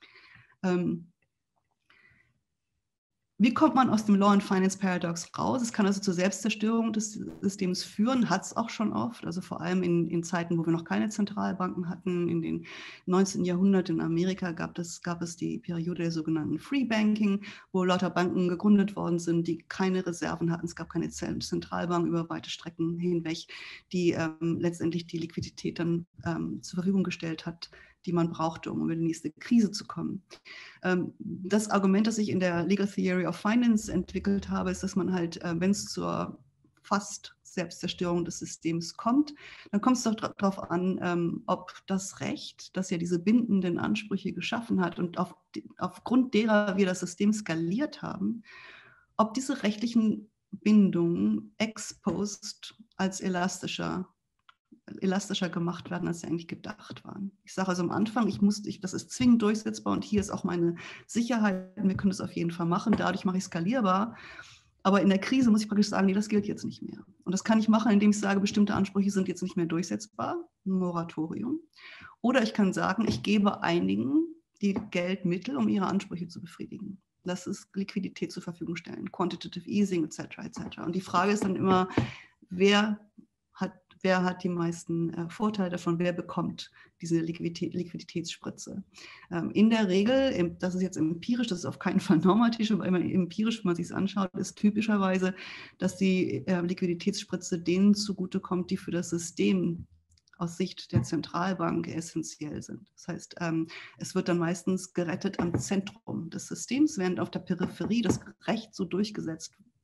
Wie kommt man aus dem Law and Finance Paradox raus? Es kann also zur Selbstzerstörung des Systems führen, hat es auch schon oft, also vor allem in Zeiten, wo wir noch keine Zentralbanken hatten. In den 19. Jahrhundert in Amerika gab es die Periode der sogenannten Free Banking, wo lauter Banken gegründet worden sind, die keine Reserven hatten. Es gab keine Zentralbank über weite Strecken hinweg, die letztendlich die Liquidität dann zur Verfügung gestellt hat, die man brauchte, um über die nächste Krise zu kommen. Das Argument, das ich in der Legal Theory of Finance entwickelt habe, ist, dass man halt, wenn es zur fast Selbstzerstörung des Systems kommt, dann kommt es doch darauf an, ob das Recht, das ja diese bindenden Ansprüche geschaffen hat und aufgrund derer wir das System skaliert haben, ob diese rechtlichen Bindungen ex post als elastischer gemacht werden, als sie eigentlich gedacht waren. Ich sage also am Anfang, das ist zwingend durchsetzbar und hier ist auch meine Sicherheit, wir können das auf jeden Fall machen, dadurch mache ich skalierbar. Aber in der Krise muss ich praktisch sagen, nee, das gilt jetzt nicht mehr. Und das kann ich machen, indem ich sage, bestimmte Ansprüche sind jetzt nicht mehr durchsetzbar, ein Moratorium. Oder ich kann sagen, ich gebe einigen die Geldmittel, um ihre Ansprüche zu befriedigen. Das ist Liquidität zur Verfügung stellen, Quantitative Easing etc. etc. Und die Frage ist dann immer, wer hat die meisten Vorteile davon, wer bekommt diese Liquiditätsspritze. In der Regel, das ist jetzt empirisch, das ist auf keinen Fall normativ, aber immer empirisch, wenn man sich es anschaut, ist typischerweise, dass die Liquiditätsspritze denen zugutekommt, die für das System aus Sicht der Zentralbank essentiell sind. Das heißt, es wird dann meistens gerettet am Zentrum des Systems, während auf der Peripherie das Recht so durchgesetzt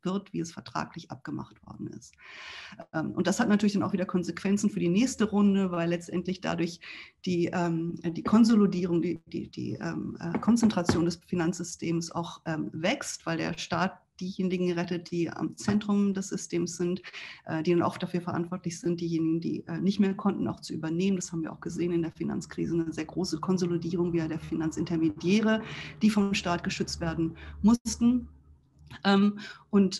wird, wie es vertraglich abgemacht worden ist. Und das hat natürlich dann auch wieder Konsequenzen für die nächste Runde, weil letztendlich dadurch die Konsolidierung, die Konzentration des Finanzsystems auch wächst, weil der Staat diejenigen rettet, die am Zentrum des Systems sind, die dann auch dafür verantwortlich sind, diejenigen, die nicht mehr konnten, auch zu übernehmen. Das haben wir auch gesehen in der Finanzkrise, eine sehr große Konsolidierung via der Finanzintermediäre, die vom Staat geschützt werden mussten. Und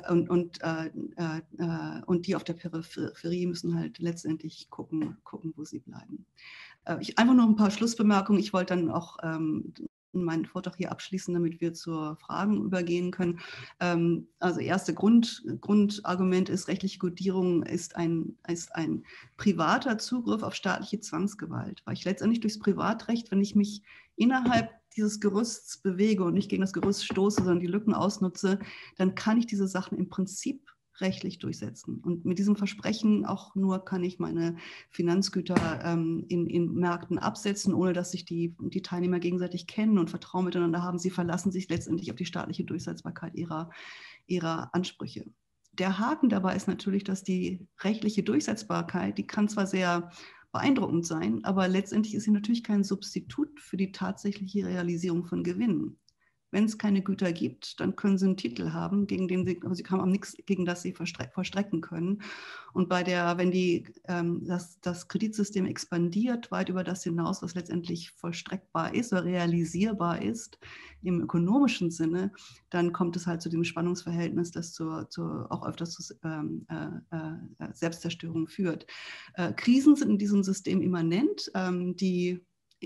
die auf der Peripherie müssen halt letztendlich gucken, wo sie bleiben. Einfach nur ein paar Schlussbemerkungen. Ich wollte dann auch meinen Vortrag hier abschließen, damit wir zur Fragen übergehen können. Also erste Grundargument ist, rechtliche Kodierung ist ein privater Zugriff auf staatliche Zwangsgewalt, weil ich letztendlich durchs Privatrecht, wenn ich mich innerhalb dieses Gerüsts bewege und nicht gegen das Gerüst stoße, sondern die Lücken ausnutze, dann kann ich diese Sachen im Prinzip rechtlich durchsetzen. Und mit diesem Versprechen auch nur kann ich meine Finanzgüter in Märkten absetzen, ohne dass sich die Teilnehmer gegenseitig kennen und Vertrauen miteinander haben. Sie verlassen sich letztendlich auf die staatliche Durchsetzbarkeit ihrer Ansprüche. Der Haken dabei ist natürlich, dass die rechtliche Durchsetzbarkeit, die kann zwar sehr beeindruckend sein, aber letztendlich ist sie natürlich kein Substitut für die tatsächliche Realisierung von Gewinnen. Wenn es keine Güter gibt, dann können sie einen Titel haben, gegen den sie, aber sie haben auch nichts, gegen das sie vollstrecken können. Und wenn das Kreditsystem expandiert, weit über das hinaus, was letztendlich vollstreckbar ist oder realisierbar ist, im ökonomischen Sinne, dann kommt es halt zu dem Spannungsverhältnis, das auch öfters zu Selbstzerstörung führt. Krisen sind in diesem System immanent. Die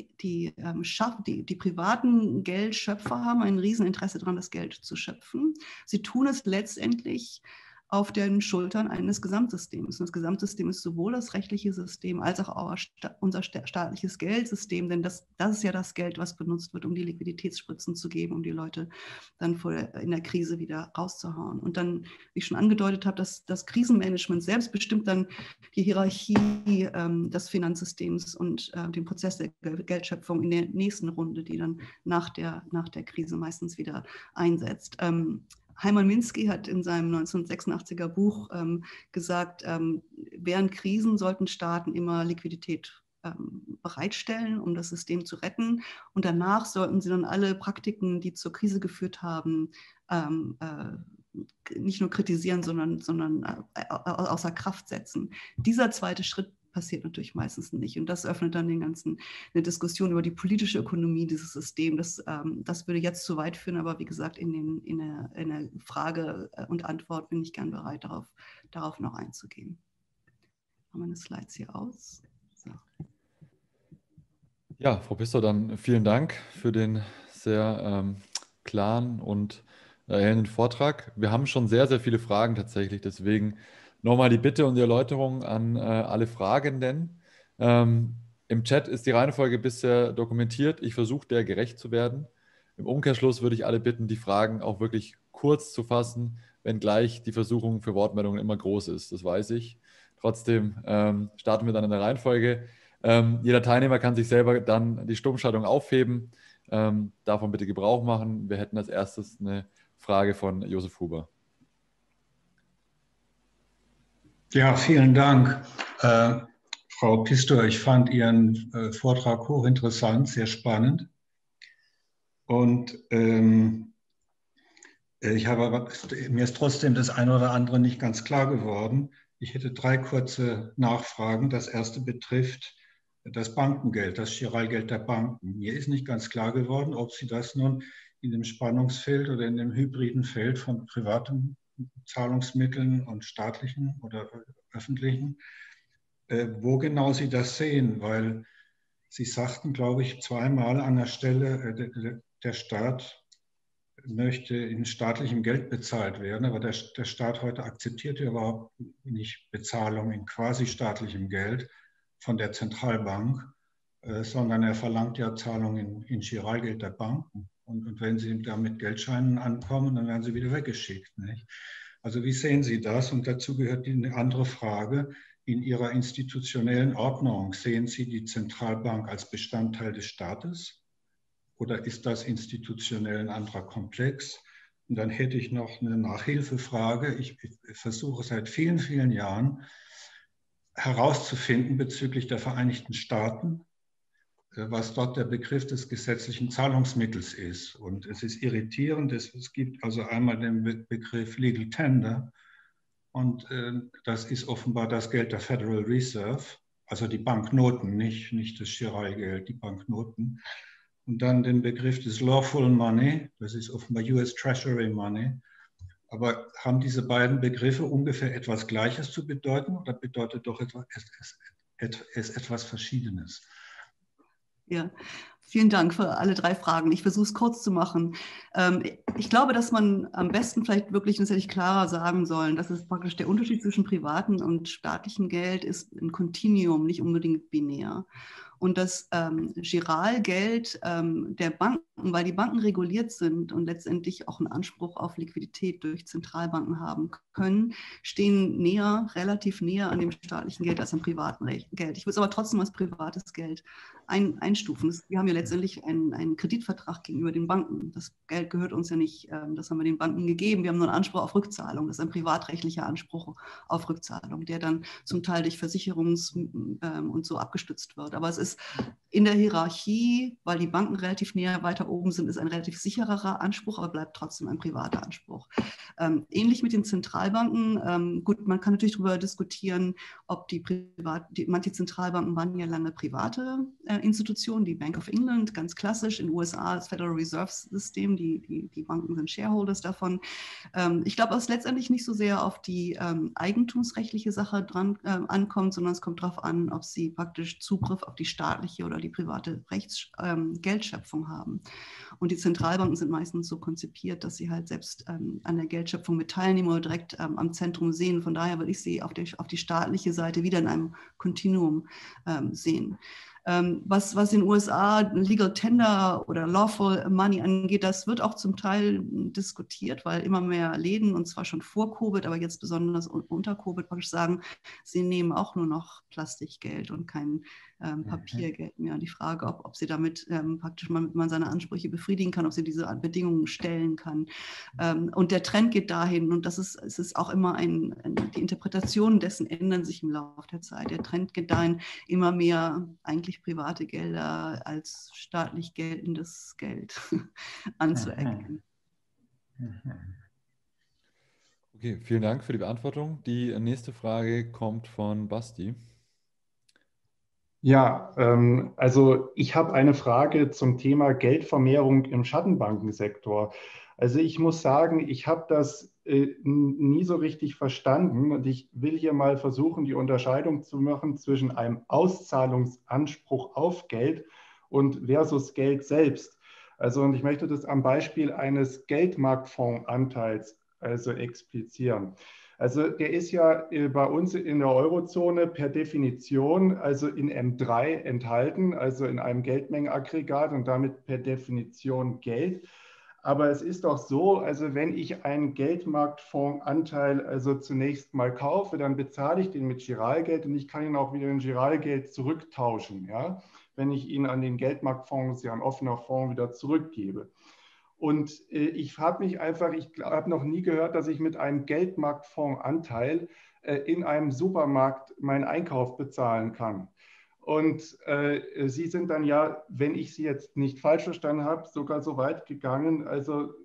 privaten Geldschöpfer haben ein Rieseninteresse daran, das Geld zu schöpfen. Sie tun es letztendlich auf den Schultern eines Gesamtsystems. Und das Gesamtsystem ist sowohl das rechtliche System als auch unser staatliches Geldsystem, denn das ist ja das Geld, was benutzt wird, um die Liquiditätsspritzen zu geben, um die Leute dann in der Krise wieder rauszuhauen. Und dann, wie ich schon angedeutet habe, das Krisenmanagement selbst bestimmt dann die Hierarchie des Finanzsystems und den Prozess der Geldschöpfung in der nächsten Runde, die dann nach der Krise meistens wieder einsetzt. Heimann Minsky hat in seinem 1986er Buch gesagt, während Krisen sollten Staaten immer Liquidität bereitstellen, um das System zu retten. Und danach sollten sie dann alle Praktiken, die zur Krise geführt haben, nicht nur kritisieren, sondern außer Kraft setzen. Dieser zweite Schritt passiert natürlich meistens nicht. Und das öffnet dann eine Diskussion über die politische Ökonomie dieses Systems. Das würde jetzt zu weit führen, aber wie gesagt, in der Frage und Antwort bin ich gern bereit, darauf noch einzugehen. Haben wir meine Slides hier aus? So. Ja, Frau Pistor, dann vielen Dank für den sehr klaren und erhellenden Vortrag. Wir haben schon sehr, sehr viele Fragen tatsächlich, deswegen nochmal die Bitte und die Erläuterung an alle Fragenden. Im Chat ist die Reihenfolge bisher dokumentiert. Ich versuche, der gerecht zu werden. Im Umkehrschluss würde ich alle bitten, die Fragen auch wirklich kurz zu fassen, wenngleich die Versuchung für Wortmeldungen immer groß ist. Das weiß ich. Trotzdem starten wir dann in der Reihenfolge. Jeder Teilnehmer kann sich selber dann die Stummschaltung aufheben. Davon bitte Gebrauch machen. Wir hätten als erstes eine Frage von Josef Huber. Ja, vielen Dank. Frau Pistor, ich fand Ihren Vortrag hochinteressant, sehr spannend. Und mir ist trotzdem das eine oder andere nicht ganz klar geworden. Ich hätte 3 kurze Nachfragen. Das erste betrifft das Bankengeld, das Giralgeld der Banken. Mir ist nicht ganz klar geworden, ob Sie das nun in dem Spannungsfeld oder in dem hybriden Feld von privaten Zahlungsmitteln und staatlichen oder öffentlichen, wo genau Sie das sehen, weil Sie sagten, glaube ich, zweimal an der Stelle, der Staat möchte in staatlichem Geld bezahlt werden, aber der Staat heute akzeptiert ja überhaupt nicht Bezahlung in quasi staatlichem Geld von der Zentralbank, sondern er verlangt ja Zahlung in Giralgeld der Banken. Und wenn Sie da mit Geldscheinen ankommen, dann werden sie wieder weggeschickt. Nicht? Also wie sehen Sie das? Und dazu gehört eine andere Frage. In Ihrer institutionellen Ordnung sehen Sie die Zentralbank als Bestandteil des Staates? Oder ist das institutionell ein anderer Komplex? Und dann hätte ich noch eine Nachhilfefrage. Ich versuche seit vielen, vielen Jahren herauszufinden bezüglich der Vereinigten Staaten, was dort der Begriff des gesetzlichen Zahlungsmittels ist. Und es ist irritierend, es gibt also einmal den Begriff Legal Tender und das ist offenbar das Geld der Federal Reserve, also die Banknoten, nicht das Giralgeld, die Banknoten. Und dann den Begriff des Lawful Money, das ist offenbar US Treasury Money. Aber haben diese beiden Begriffe ungefähr etwas Gleiches zu bedeuten oder bedeutet doch etwas Verschiedenes? Ja, vielen Dank für alle 3 Fragen. Ich versuche es kurz zu machen. Ich glaube, dass man am besten vielleicht wirklich tatsächlich klarer sagen sollen, dass es praktisch der Unterschied zwischen privatem und staatlichem Geld ist ein Kontinuum, nicht unbedingt binär. Und das Giralgeld der Banken, weil die Banken reguliert sind und letztendlich auch einen Anspruch auf Liquidität durch Zentralbanken haben können, stehen relativ näher an dem staatlichen Geld als am privaten Geld. Ich würde es aber trotzdem als privates Geld einstufen. Wir haben ja letztendlich einen Kreditvertrag gegenüber den Banken. Das Geld gehört uns ja nicht, das haben wir den Banken gegeben. Wir haben nur einen Anspruch auf Rückzahlung. Das ist ein privatrechtlicher Anspruch auf Rückzahlung, der dann zum Teil durch und so abgestützt wird. Aber es ist in der Hierarchie, weil die Banken relativ näher weiter oben sind, ist ein relativ sichererer Anspruch, aber bleibt trotzdem ein privater Anspruch. Ähnlich mit den Zentralbanken. Gut, man kann natürlich darüber diskutieren, ob manche Zentralbanken waren ja lange private Institutionen, die Bank of England, ganz klassisch, in den USA das Federal Reserve System, die Banken sind Shareholders davon. Ich glaube, es letztendlich nicht so sehr auf die eigentumsrechtliche Sache ankommt, sondern es kommt darauf an, ob sie praktisch Zugriff auf die staatliche oder die private Geldschöpfung haben. Und die Zentralbanken sind meistens so konzipiert, dass sie halt selbst an der Geldschöpfung mit teilnehmen oder direkt am Zentrum sehen. Von daher würde ich sie auf die staatliche Seite wieder in einem Kontinuum sehen. Was in den USA Legal Tender oder Lawful Money angeht, das wird auch zum Teil diskutiert, weil immer mehr Läden, und zwar schon vor Covid, aber jetzt besonders unter Covid, praktisch sagen, sie nehmen auch nur noch Plastikgeld und kein Papiergeld mehr. Und die Frage, ob sie damit praktisch man seine Ansprüche befriedigen kann, ob sie diese Bedingungen stellen kann. Und der Trend geht dahin, und es ist auch immer die Interpretationen dessen ändern sich im Laufe der Zeit. Der Trend geht dahin, immer mehr eigentlich private Gelder als staatlich geltendes Geld anzuerkennen. Okay, vielen Dank für die Beantwortung. Die nächste Frage kommt von Basti. Ja, also ich habe eine Frage zum Thema Geldvermehrung im Schattenbankensektor. Also ich muss sagen, ich habe das nie so richtig verstanden, und ich will hier mal versuchen, die Unterscheidung zu machen zwischen einem Auszahlungsanspruch auf Geld und versus Geld selbst. Also, und ich möchte das am Beispiel eines Geldmarktfondsanteils also explizieren. Also der ist ja bei uns in der Eurozone per Definition also in M3 enthalten, also in einem Geldmengenaggregat und damit per Definition Geld. Aber es ist doch so, also wenn ich einen Geldmarktfondsanteil also zunächst mal kaufe, dann bezahle ich den mit Giralgeld und ich kann ihn auch wieder in Giralgeld zurücktauschen, ja, wenn ich ihn an den Geldmarktfonds, ja ein offener Fonds, wieder zurückgebe. Und ich habe noch nie gehört, dass ich mit einem Geldmarktfondsanteil in einem Supermarkt meinen Einkauf bezahlen kann. Und Sie sind dann ja, wenn ich Sie jetzt nicht falsch verstanden habe, sogar so weit gegangen, also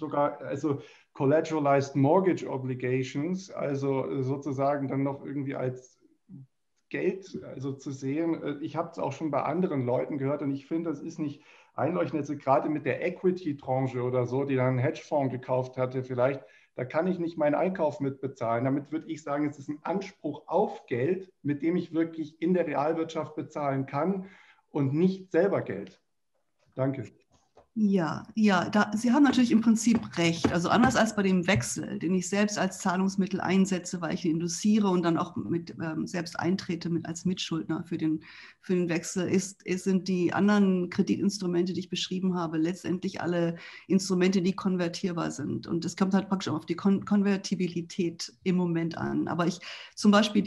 collateralized mortgage obligations, also sozusagen dann noch irgendwie als Geld also zu sehen. Ich habe es auch schon bei anderen Leuten gehört, und ich finde, das ist nicht einleuchtend, also gerade mit der Equity-Tranche oder so, die dann einen Hedgefonds gekauft hatte, vielleicht, da kann ich nicht meinen Einkauf mitbezahlen. Damit würde ich sagen, es ist ein Anspruch auf Geld, mit dem ich wirklich in der Realwirtschaft bezahlen kann und nicht selber Geld. Danke. Ja, Sie haben natürlich im Prinzip recht. Also anders als bei dem Wechsel, den ich selbst als Zahlungsmittel einsetze, weil ich ihn induziere und dann auch selbst eintrete als Mitschuldner für den Wechsel, sind die anderen Kreditinstrumente, die ich beschrieben habe, letztendlich alle Instrumente, die konvertierbar sind. Und es kommt halt praktisch auf die Konvertibilität im Moment an. Aber zum Beispiel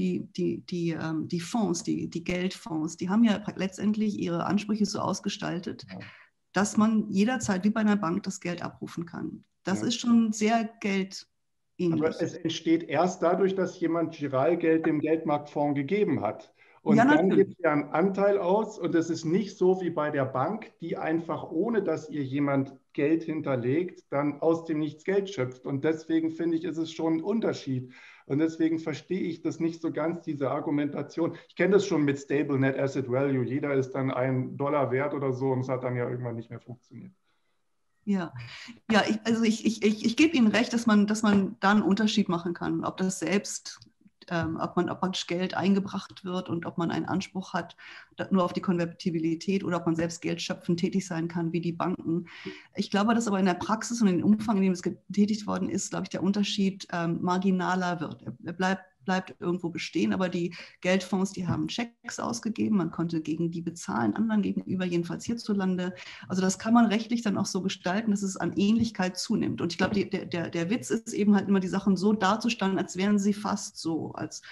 die Fonds, die Geldfonds, die haben ja letztendlich ihre Ansprüche so ausgestaltet, dass man jederzeit wie bei einer Bank das Geld abrufen kann. Das ist schon sehr geldähnlich. Aber es entsteht erst dadurch, dass jemand Giralgeld dem Geldmarktfonds gegeben hat. Und Ja, dann natürlich. gibt es ja einen Anteil aus und es ist nicht so wie bei der Bank, die einfach, ohne dass ihr jemand Geld hinterlegt, dann aus dem Nichts Geld schöpft. Und deswegen finde ich, ist es schon ein Unterschied. Und deswegen verstehe ich das nicht so ganz, diese Argumentation. Ich kenne das schon mit Stable Net Asset Value. Jeder ist dann $1 wert oder so und es hat dann ja irgendwann nicht mehr funktioniert. Ja, ja, ich gebe Ihnen recht, dass man da einen Unterschied machen kann, ob das selbst, ob praktisch Geld eingebracht wird und ob man einen Anspruch hat nur auf die Konvertibilität oder ob man selbst geldschöpfend tätig sein kann, wie die Banken. Ich glaube, dass aber in der Praxis und in dem Umfang, in dem es getätigt worden ist, glaube ich, der Unterschied marginaler wird. Er bleibt irgendwo bestehen, aber die Geldfonds, die haben Schecks ausgegeben, man konnte gegen die bezahlen, anderen gegenüber, jedenfalls hierzulande. Also das kann man rechtlich dann auch so gestalten, dass es an Ähnlichkeit zunimmt. Und ich glaube, der Witz ist eben halt immer, die Sachen so darzustellen, als wären sie fast so, als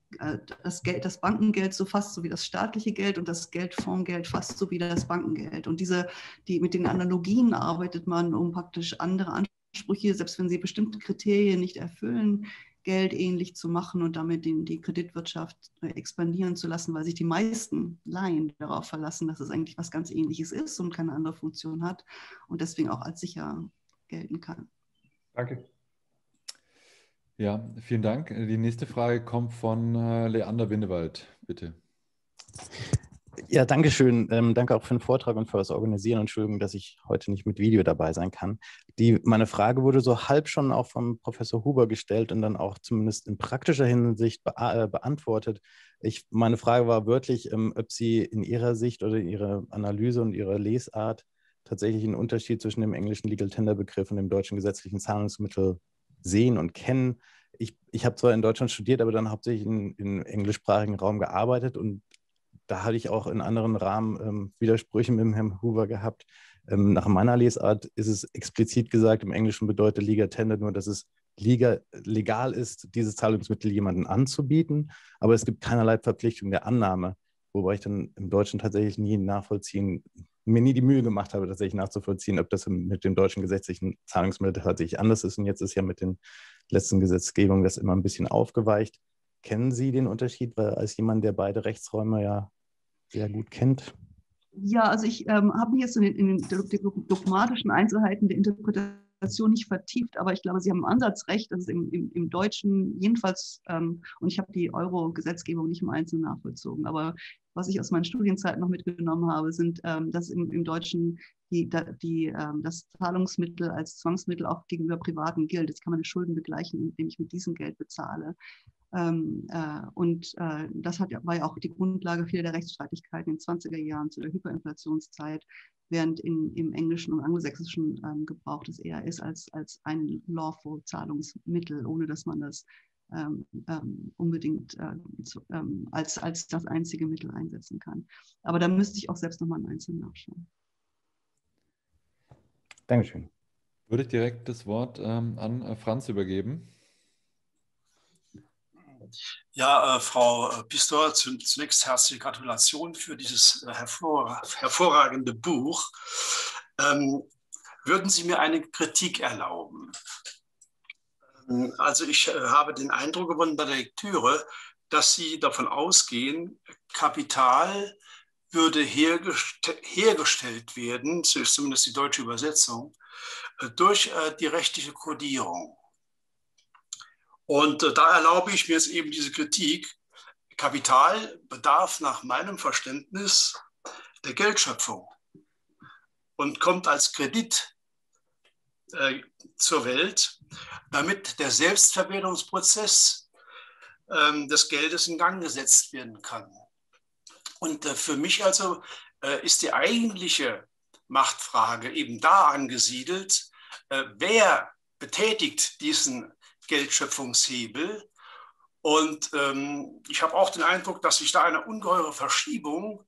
das Bankengeld so fast so wie das staatliche Geld und das Geldfondsgeld fast so wie das Bankengeld. Und mit den Analogien arbeitet man, um praktisch andere Ansprüche, selbst wenn sie bestimmte Kriterien nicht erfüllen, geldähnlich zu machen und damit die Kreditwirtschaft expandieren zu lassen, weil sich die meisten Laien darauf verlassen, dass es eigentlich was ganz Ähnliches ist und keine andere Funktion hat und deswegen auch als sicher gelten kann. Danke. Ja, vielen Dank. Die nächste Frage kommt von Leander Windewald, bitte. Ja, danke schön. Danke auch für den Vortrag und für das Organisieren. Entschuldigung, dass ich heute nicht mit Video dabei sein kann. Meine Frage wurde so halb schon auch vom Professor Huber gestellt und dann auch zumindest in praktischer Hinsicht beantwortet. Meine Frage war wörtlich, ob Sie in Ihrer Sicht oder in Ihrer Analyse und Ihrer Lesart tatsächlich einen Unterschied zwischen dem englischen Legal Tender Begriff und dem deutschen gesetzlichen Zahlungsmittel sehen und kennen. Ich habe zwar in Deutschland studiert, aber dann hauptsächlich im englischsprachigen Raum gearbeitet und da hatte ich auch in anderen Rahmen Widersprüche mit dem Herrn Huber gehabt. Nach meiner Lesart ist es explizit gesagt, im Englischen bedeutet Legal Tender nur, dass es legal ist, dieses Zahlungsmittel jemandem anzubieten, aber es gibt keinerlei Verpflichtung der Annahme, wobei ich dann im Deutschen tatsächlich mir nie die Mühe gemacht habe, tatsächlich nachzuvollziehen, ob das mit dem deutschen gesetzlichen Zahlungsmittel tatsächlich anders ist. Und jetzt ist ja mit den letzten Gesetzgebungen das immer ein bisschen aufgeweicht. Kennen Sie den Unterschied, weil als jemand, der beide Rechtsräume ja sehr gut kennt? Ja, also ich habe mich jetzt in den dogmatischen Einzelheiten der Interpretation nicht vertieft, aber ich glaube, Sie haben im Ansatz recht, dass es im Deutschen jedenfalls, und ich habe die Euro-Gesetzgebung nicht im Einzelnen nachvollzogen, aber was ich aus meinen Studienzeiten noch mitgenommen habe, sind, dass im Deutschen das Zahlungsmittel als Zwangsmittel auch gegenüber Privaten gilt. Jetzt kann man die Schulden begleichen, indem ich mit diesem Geld bezahle. Das war ja auch die Grundlage vieler der Rechtsstreitigkeiten in den 20er Jahren zu der Hyperinflationszeit, während im Englischen und Angelsächsischen Gebrauch das eher ist als ein lawful Zahlungsmittel, ohne dass man das unbedingt als das einzige Mittel einsetzen kann. Aber da müsste ich auch selbst nochmal im Einzelnen nachschauen. Dankeschön. Würde ich direkt das Wort an Franz übergeben. Ja, Frau Pistor, zunächst herzliche Gratulation für dieses hervorragende Buch. Würden Sie mir eine Kritik erlauben? Also ich habe den Eindruck gewonnen bei der Lektüre, dass Sie davon ausgehen, Kapital würde hergestellt werden, so ist zumindest die deutsche Übersetzung, durch die rechtliche Kodierung. Und da erlaube ich mir jetzt eben diese Kritik. Kapital bedarf nach meinem Verständnis der Geldschöpfung und kommt als Kredit zur Welt, damit der Selbstverwertungsprozess des Geldes in Gang gesetzt werden kann. Und für mich also ist die eigentliche Machtfrage eben da angesiedelt, wer betätigt diesen Geldschöpfungshebel. Und ich habe auch den Eindruck, dass sich da eine ungeheure Verschiebung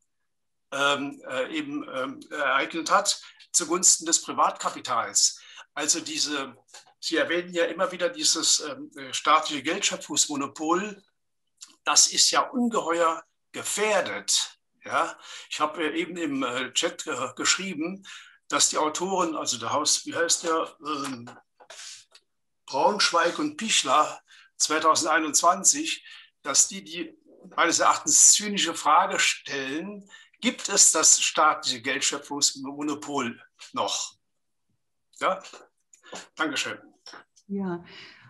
ereignet hat zugunsten des Privatkapitals. Also Sie erwähnen ja immer wieder dieses staatliche Geldschöpfungsmonopol, das ist ja ungeheuer gefährdet. Ja? Ich habe eben im Chat geschrieben, dass die Autoren, also wie heißt der, Braunschweig und Pichler 2021, dass die meines Erachtens zynische Frage stellen, gibt es das staatliche Geldschöpfungsmonopol noch? Ja, Dankeschön. Ja,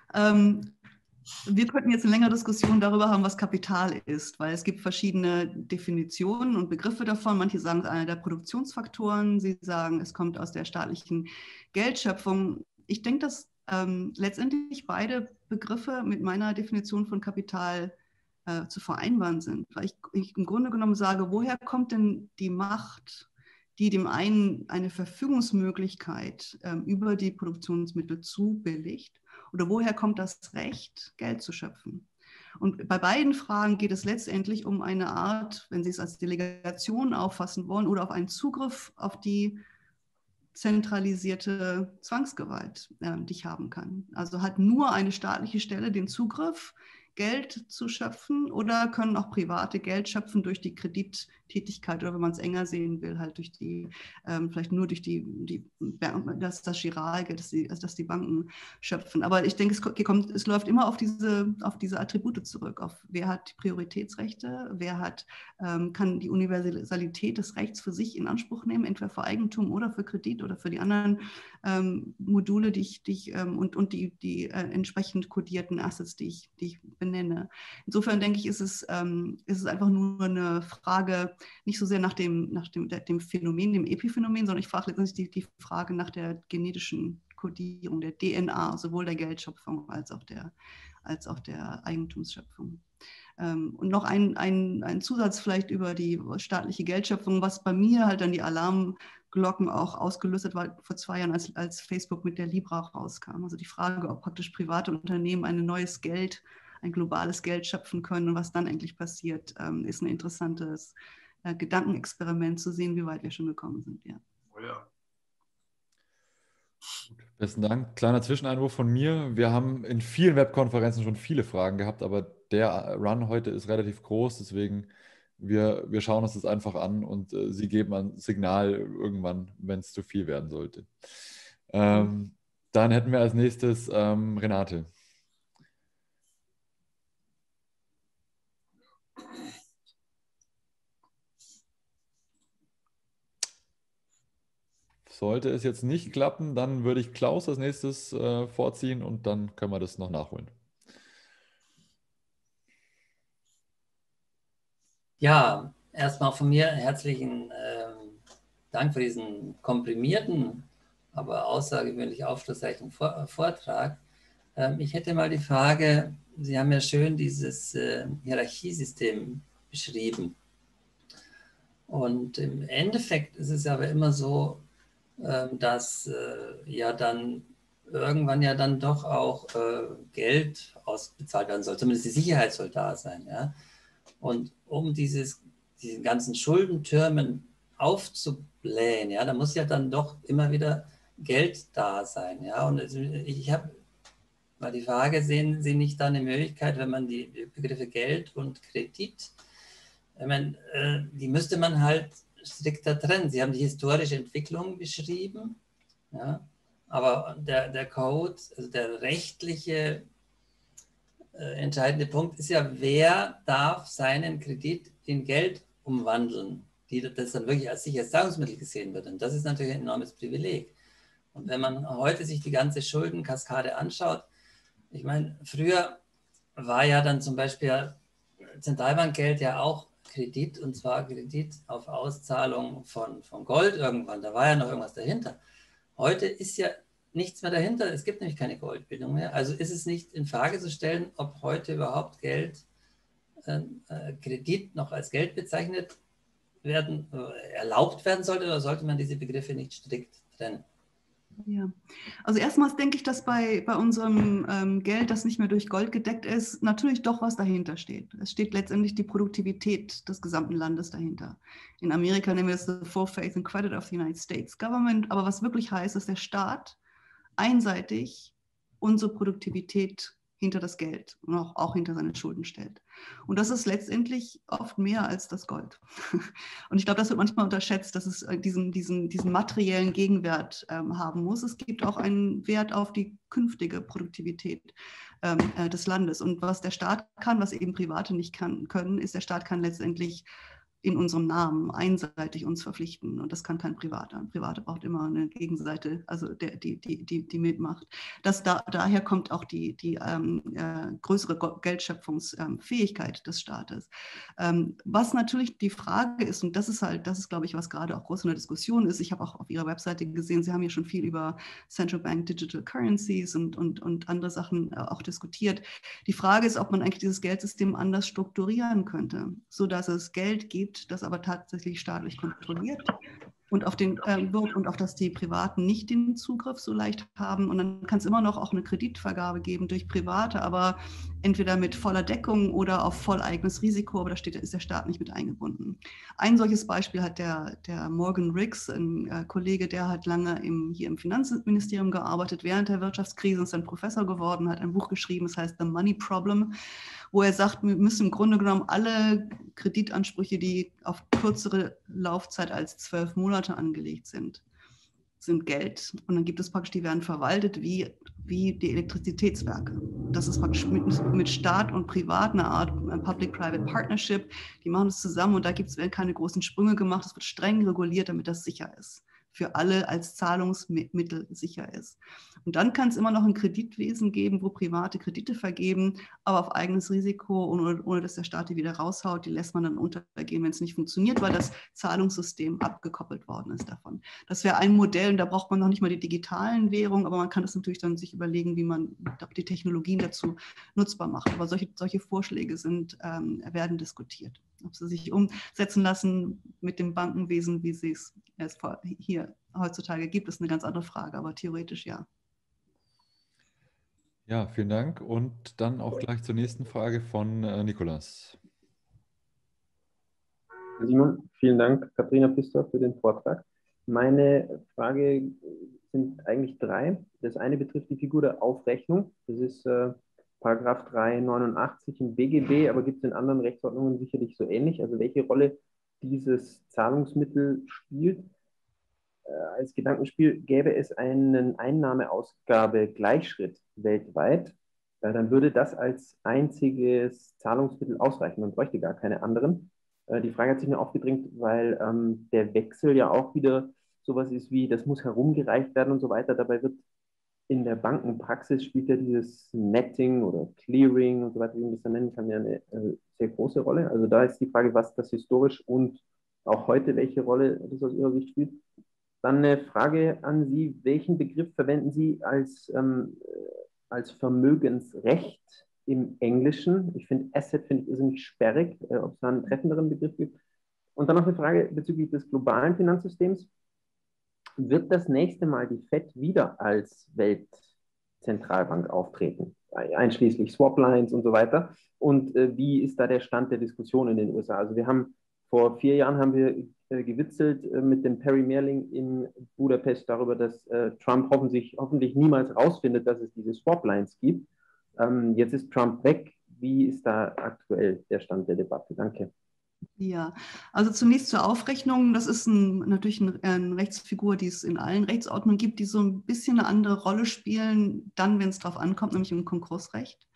wir könnten jetzt eine längere Diskussion darüber haben, was Kapital ist, weil es gibt verschiedene Definitionen und Begriffe davon. Manche sagen, es ist einer der Produktionsfaktoren. Sie sagen, es kommt aus der staatlichen Geldschöpfung. Ich denke, dass letztendlich beide Begriffe mit meiner Definition von Kapital zu vereinbaren sind. Weil ich im Grunde genommen sage, woher kommt denn die Macht, die dem einen eine Verfügungsmöglichkeit über die Produktionsmittel zubilligt? Oder woher kommt das Recht, Geld zu schöpfen? Und bei beiden Fragen geht es letztendlich um eine Art, wenn Sie es als Delegation auffassen wollen, oder auf einen Zugriff auf die zentralisierte Zwangsgewalt, die ich haben kann. Also hat nur eine staatliche Stelle den Zugriff, Geld zu schöpfen, oder können auch Private Geld schöpfen durch die Kredittätigkeit oder wenn man es enger sehen will, halt durch die, vielleicht nur durch das Giralgeld, dass die Banken schöpfen. Aber ich denke, es läuft immer auf diese Attribute zurück, auf wer hat Prioritätsrechte, kann die Universalität des Rechts für sich in Anspruch nehmen, entweder für Eigentum oder für Kredit oder für die anderen Module, die entsprechend kodierten Assets, die ich benenne. Insofern denke ich, ist es einfach nur eine Frage, nicht so sehr nach dem Phänomen, dem Epiphänomen, sondern ich frage letztendlich die Frage nach der genetischen Kodierung, der DNA, sowohl der Geldschöpfung als auch der Eigentumsschöpfung. Und noch ein Zusatz vielleicht über die staatliche Geldschöpfung, was bei mir halt dann die Alarmglocken auch ausgelöst hat, war vor 2 Jahren, als Facebook mit der Libra rauskam. Also die Frage, ob praktisch private Unternehmen ein neues Geld, ein globales Geld schöpfen können und was dann eigentlich passiert, ist ein interessantes Gedankenexperiment zu sehen, wie weit wir schon gekommen sind. Ja. Oh ja. Besten Dank. Kleiner Zwischeneinwurf von mir. Wir haben in vielen Webkonferenzen schon viele Fragen gehabt, aber der Run heute ist relativ groß, deswegen wir schauen uns das einfach an und Sie geben ein Signal irgendwann, wenn es zu viel werden sollte. Dann hätten wir als nächstes Renate. Sollte es jetzt nicht klappen, dann würde ich Klaus als nächstes vorziehen und dann können wir das noch nachholen. Ja, erstmal von mir herzlichen Dank für diesen komprimierten, aber außergewöhnlich aufschlussreichen Vortrag. Ich hätte mal die Frage, Sie haben ja schön dieses Hierarchiesystem beschrieben. Und im Endeffekt ist es aber immer so, dass ja dann irgendwann ja dann doch auch Geld ausbezahlt werden soll. Zumindest die Sicherheit soll da sein. Ja? Und um diesen ganzen Schuldentürmen aufzublähen, ja, da muss ja dann doch immer wieder Geld da sein. Ja? Und ich habe mal die Frage, sehen Sie nicht da eine Möglichkeit, wenn man die Begriffe Geld und Kredit, die müsste man halt strikter trennen. Sie haben die historische Entwicklung beschrieben, ja, aber der Code, also der rechtliche entscheidende Punkt ist ja, wer darf seinen Kredit in Geld umwandeln, das dann wirklich als sicheres Zahlungsmittel gesehen wird. Und das ist natürlich ein enormes Privileg. Und wenn man heute sich die ganze Schuldenkaskade anschaut, ich meine, früher war ja dann zum Beispiel Zentralbankgeld ja auch Kredit, und zwar Kredit auf Auszahlung von Gold irgendwann. Da war ja noch irgendwas dahinter. Heute ist ja nichts mehr dahinter. Es gibt nämlich keine Goldbildung mehr. Also ist es nicht in Frage zu stellen, ob heute überhaupt Kredit noch als Geld bezeichnet werden, erlaubt werden sollte, oder sollte man diese Begriffe nicht strikt trennen? Ja, also erstmals denke ich, dass bei unserem Geld, das nicht mehr durch Gold gedeckt ist, natürlich doch was dahinter steht. Es steht letztendlich die Produktivität des gesamten Landes dahinter. In Amerika nennen wir es the full faith and credit of the United States Government, aber was wirklich heißt, dass der Staat einseitig unsere Produktivität hinter das Geld und auch hinter seine Schulden stellt. Und das ist letztendlich oft mehr als das Gold. Und ich glaube, das wird manchmal unterschätzt, dass es diesen materiellen Gegenwert haben muss. Es gibt auch einen Wert auf die künftige Produktivität des Landes. Und was der Staat kann, was eben Private nicht können, ist, der Staat kann letztendlich in unserem Namen einseitig uns verpflichten. Und das kann kein Privater. Ein Privater braucht immer eine Gegenseite, also die mitmacht. Daher kommt auch die größere Geldschöpfungsfähigkeit des Staates. Was natürlich die Frage ist, und das ist, glaube ich, was gerade auch groß in der Diskussion ist. Ich habe auch auf Ihrer Webseite gesehen, Sie haben ja schon viel über Central Bank Digital Currencies und andere Sachen auch diskutiert. Die Frage ist, ob man eigentlich dieses Geldsystem anders strukturieren könnte, sodass es Geld gibt, das aber tatsächlich staatlich kontrolliert und auf das die Privaten nicht den Zugriff so leicht haben. Und dann kann es immer noch auch eine Kreditvergabe geben durch Private, aber entweder mit voller Deckung oder auf voll eigenes Risiko, aber da ist der Staat nicht mit eingebunden. Ein solches Beispiel hat der Morgan Riggs, ein Kollege, der hat lange hier im Finanzministerium gearbeitet, während der Wirtschaftskrise, ist dann Professor geworden, hat ein Buch geschrieben, das heißt The Money Problem, wo er sagt, wir müssen im Grunde genommen alle Kreditansprüche, die auf kürzere Laufzeit als 12 Monate angelegt sind Geld. Und dann gibt es praktisch, die werden verwaltet wie die Elektrizitätswerke. Das ist praktisch mit Staat und Privat eine Art Public-Private Partnership. Die machen das zusammen und da werden keine großen Sprünge gemacht. Es wird streng reguliert, damit das sicher ist. Für alle als Zahlungsmittel sicher ist. Und dann kann es immer noch ein Kreditwesen geben, wo private Kredite vergeben, aber auf eigenes Risiko, ohne dass der Staat die wieder raushaut, die lässt man dann untergehen, wenn es nicht funktioniert, weil das Zahlungssystem abgekoppelt worden ist davon. Das wäre ein Modell und da braucht man noch nicht mal die digitalen Währungen, aber man kann das natürlich dann sich überlegen, wie man die Technologien dazu nutzbar macht. Aber solche Vorschläge werden diskutiert. Ob sie sich umsetzen lassen mit dem Bankenwesen, wie sie es hier heutzutage gibt, ist eine ganz andere Frage, aber theoretisch ja. Ja, vielen Dank. Und dann auch gleich zur nächsten Frage von Nikolas. Simon, vielen Dank, Katharina Pistor, für den Vortrag. Meine Frage sind eigentlich 3. Das eine betrifft die Figur der Aufrechnung. Das ist Paragraph 389 im BGB, aber gibt es in anderen Rechtsordnungen sicherlich so ähnlich. Also welche Rolle dieses Zahlungsmittel spielt. Als Gedankenspiel gäbe es einen Einnahme-Ausgabe-Gleichschritt weltweit, dann würde das als einziges Zahlungsmittel ausreichen. Man bräuchte gar keine anderen. Die Frage hat sich mir aufgedrängt, weil der Wechsel ja auch wieder sowas ist wie, das muss herumgereicht werden und so weiter. Dabei wird in der Bankenpraxis spielt ja dieses Netting oder Clearing und so weiter, wie man das dann nennen kann, ja eine sehr große Rolle. Also da ist die Frage, was das historisch und auch heute, welche Rolle das aus Ihrer Sicht spielt. Dann eine Frage an Sie, welchen Begriff verwenden Sie als Vermögensrecht im Englischen? Ich finde Asset irrsinnig sperrig, ob es da einen treffenderen Begriff gibt. Und dann noch eine Frage bezüglich des globalen Finanzsystems. Wird das nächste Mal die FED wieder als Weltzentralbank auftreten, einschließlich Swaplines und so weiter? Und wie ist da der Stand der Diskussion in den USA? Also vor 4 Jahren haben wir gewitzelt mit dem Perry Mehrling in Budapest darüber, dass Trump hoffentlich niemals rausfindet, dass es diese Swaplines gibt. Jetzt ist Trump weg. Wie ist da aktuell der Stand der Debatte? Danke. Ja, also zunächst zur Aufrechnung. Das ist natürlich eine Rechtsfigur, die es in allen Rechtsordnungen gibt, die so ein bisschen eine andere Rolle spielen, dann, wenn es darauf ankommt, nämlich im Konkursrecht.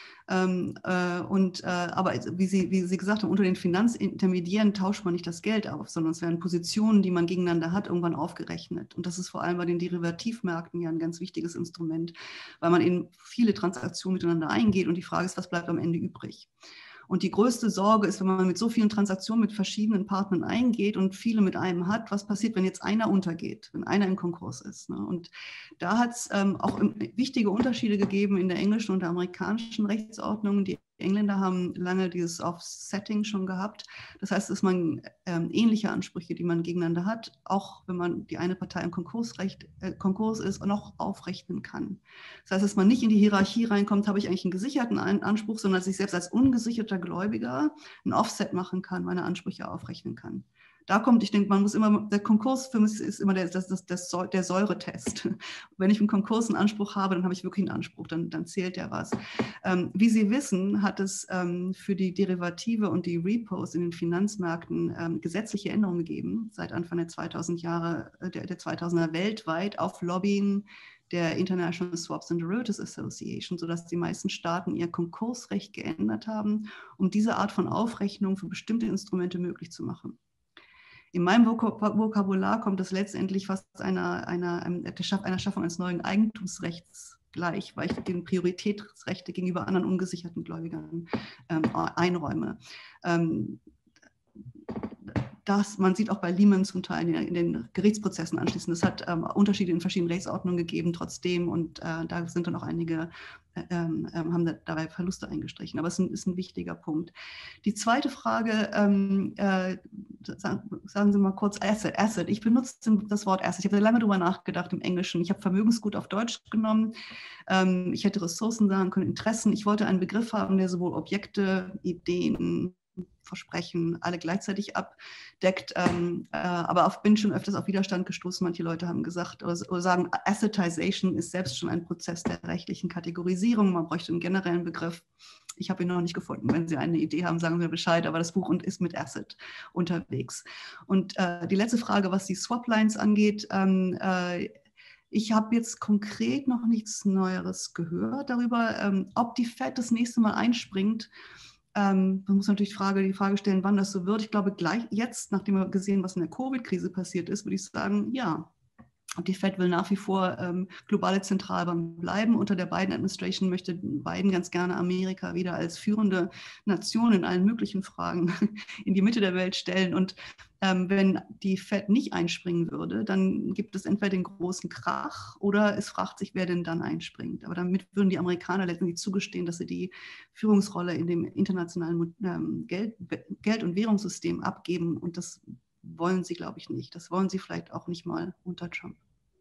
Aber wie Sie gesagt haben, unter den Finanzintermediären tauscht man nicht das Geld auf, sondern es werden Positionen, die man gegeneinander hat, irgendwann aufgerechnet. Und das ist vor allem bei den Derivativmärkten ja ein ganz wichtiges Instrument, weil man in viele Transaktionen miteinander eingeht und die Frage ist, was bleibt am Ende übrig? Und die größte Sorge ist, wenn man mit so vielen Transaktionen mit verschiedenen Partnern eingeht und viele mit einem hat, was passiert, wenn jetzt einer untergeht, wenn einer im Konkurs ist. Ne? Und da hat es auch wichtige Unterschiede gegeben in der englischen und der amerikanischen Rechtsordnung. Die Engländer haben lange dieses Offsetting schon gehabt. Das heißt, dass man ähnliche Ansprüche, die man gegeneinander hat, auch wenn man die eine Partei im Konkurs ist, noch aufrechnen kann. Das heißt, dass man nicht in die Hierarchie reinkommt, habe ich eigentlich einen gesicherten Anspruch, sondern dass ich selbst als ungesicherter Gläubiger ein Offset machen kann, meine Ansprüche aufrechnen kann. Da kommt, ich denke, man muss immer, der Konkurs für mich ist immer der Säuretest. Wenn ich einen Konkurs einen Anspruch habe, dann habe ich wirklich einen Anspruch, dann zählt der was. Wie Sie wissen, hat es für die Derivative und die Repos in den Finanzmärkten gesetzliche Änderungen gegeben, seit Anfang der 2000er weltweit auf Lobbying der International Swaps and Derivatives Association, sodass die meisten Staaten ihr Konkursrecht geändert haben, um diese Art von Aufrechnung für bestimmte Instrumente möglich zu machen. In meinem Vokabular kommt es letztendlich fast einer Schaffung eines neuen Eigentumsrechts gleich, weil ich den Prioritätsrechte gegenüber anderen ungesicherten Gläubigern einräume. Man sieht auch bei Lehman zum Teil in den Gerichtsprozessen anschließend, es hat Unterschiede in verschiedenen Rechtsordnungen gegeben trotzdem, und da sind dann auch einige, haben dabei Verluste eingestrichen. Aber es ist ein wichtiger Punkt. Die zweite Frage, sagen Sie mal kurz Asset. Ich benutze das Wort Asset. Ich habe lange darüber nachgedacht im Englischen. Ich habe Vermögensgut auf Deutsch genommen. Ich hätte Ressourcen sagen können, Interessen. Ich wollte einen Begriff haben, der sowohl Objekte, Ideen, Versprechen alle gleichzeitig abdeckt, aber bin schon öfters auf Widerstand gestoßen. Manche Leute haben gesagt oder sagen, Assetization ist selbst schon ein Prozess der rechtlichen Kategorisierung. Man bräuchte einen generellen Begriff. Ich habe ihn noch nicht gefunden. Wenn Sie eine Idee haben, sagen Sie mir Bescheid, aber das Buch ist mit Asset unterwegs. Und die letzte Frage, was die Swaplines angeht, ich habe jetzt konkret noch nichts Neueres gehört darüber, ob die Fed das nächste Mal einspringt. Man muss natürlich die Frage stellen, wann das so wird. Ich glaube, gleich jetzt, nachdem wir gesehen, was in der Covid-Krise passiert ist, würde ich sagen, ja. Und die Fed will nach wie vor globale Zentralbank bleiben. Unter der Biden-Administration möchte Biden ganz gerne Amerika wieder als führende Nation in allen möglichen Fragen in die Mitte der Welt stellen. Und wenn die Fed nicht einspringen würde, dann gibt es entweder den großen Krach oder es fragt sich, wer denn dann einspringt. Aber damit würden die Amerikaner letztendlich zugestehen, dass sie die Führungsrolle in dem internationalen Geld- und Währungssystem abgeben. Und das wollen sie, glaube ich, nicht. Das wollen sie vielleicht auch nicht mal unter Trump.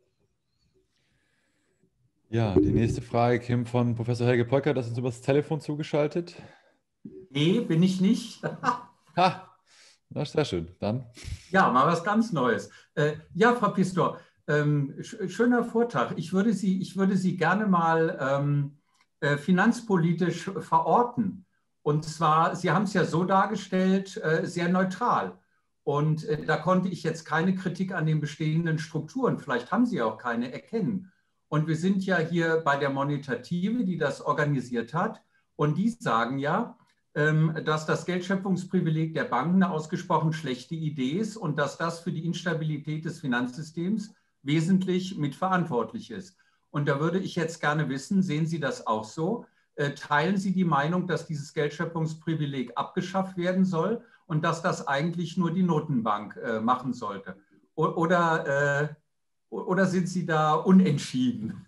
Ja, die nächste Frage käme von Professor Helge Polker, das ist uns übers Telefon zugeschaltet. Nee, bin ich nicht. Ha, das ist sehr schön. Dann. Ja, mal was ganz Neues. Ja, Frau Pistor, schöner Vortrag. Ich würde Sie gerne mal finanzpolitisch verorten. Und zwar, Sie haben es ja so dargestellt, sehr neutral. Und da konnte ich jetzt keine Kritik an den bestehenden Strukturen, vielleicht haben Sie auch keine, erkennen. Und wir sind ja hier bei der Monetative, die das organisiert hat. Und die sagen ja, dass das Geldschöpfungsprivileg der Banken eine ausgesprochen schlechte Idee ist und dass das für die Instabilität des Finanzsystems wesentlich mitverantwortlich ist. Und da würde ich jetzt gerne wissen, sehen Sie das auch so? Teilen Sie die Meinung, dass dieses Geldschöpfungsprivileg abgeschafft werden soll und dass das eigentlich nur die Notenbank machen sollte? Oder sind Sie da unentschieden?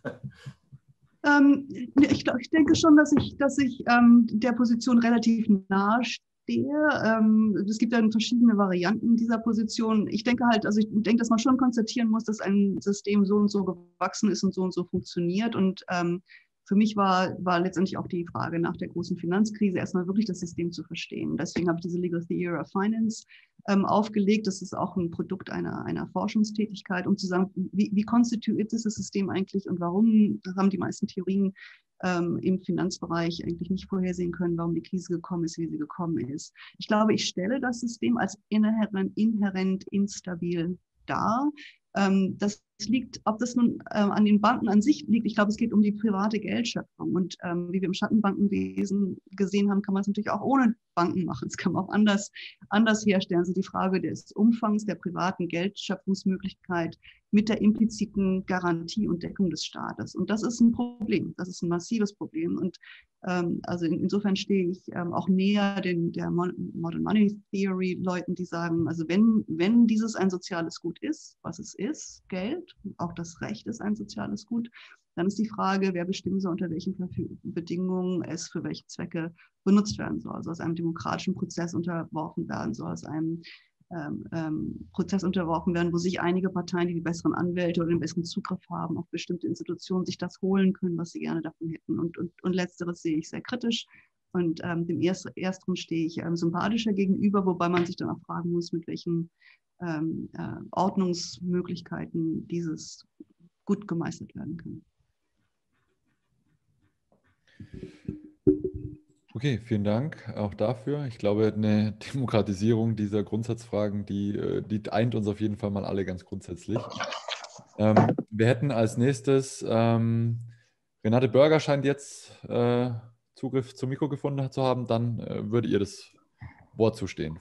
Ich denke schon, dass ich der Position relativ nahe stehe. Es gibt ja verschiedene Varianten dieser Position. Ich denke, dass man schon konstatieren muss, dass ein System so und so gewachsen ist und so funktioniert. Und für mich war letztendlich auch die Frage nach der großen Finanzkrise erstmal wirklich das System zu verstehen. Deswegen habe ich diese Legal Theory of Finance aufgelegt. Das ist auch ein Produkt einer Forschungstätigkeit, um zu sagen, wie konstituiert ist das System eigentlich und warum haben die meisten Theorien im Finanzbereich eigentlich nicht vorhersehen können, warum die Krise gekommen ist, wie sie gekommen ist. Ich glaube, ich stelle das System als inhärent instabil dar. Das liegt, ob das nun an den Banken an sich liegt, ich glaube, es geht um die private Geldschöpfung. Und wie wir im Schattenbankenwesen gesehen haben, kann man es natürlich auch ohne Banken machen. Es kann man auch anders herstellen. Also die Frage des Umfangs der privaten Geldschöpfungsmöglichkeit mit der impliziten Garantie und Deckung des Staates. Und das ist ein Problem. Das ist ein massives Problem. Und also insofern stehe ich auch näher der Modern Money Theory Leuten, die sagen, also wenn dieses ein soziales Gut ist, was es ist, Geld, auch das Recht ist ein soziales Gut, dann ist die Frage, wer bestimmen soll, unter welchen Bedingungen es für welche Zwecke benutzt werden soll. Also aus einem demokratischen Prozess unterworfen werden soll, aus einem Prozess unterworfen werden, wo sich einige Parteien, die besseren Anwälte oder den besseren Zugriff haben auf bestimmte Institutionen, sich das holen können, was sie gerne davon hätten. Und Letzteres sehe ich sehr kritisch. Und dem Ersteren stehe ich sympathischer gegenüber, wobei man sich dann auch fragen muss, mit welchen Ordnungsmöglichkeiten dieses gut gemeistert werden können. Okay, vielen Dank auch dafür. Ich glaube, eine Demokratisierung dieser Grundsatzfragen, die eint uns auf jeden Fall mal alle ganz grundsätzlich. Wir hätten als nächstes, Renate Börger scheint jetzt Zugriff zum Mikro gefunden zu haben, dann würde ihr das Wort zustehen.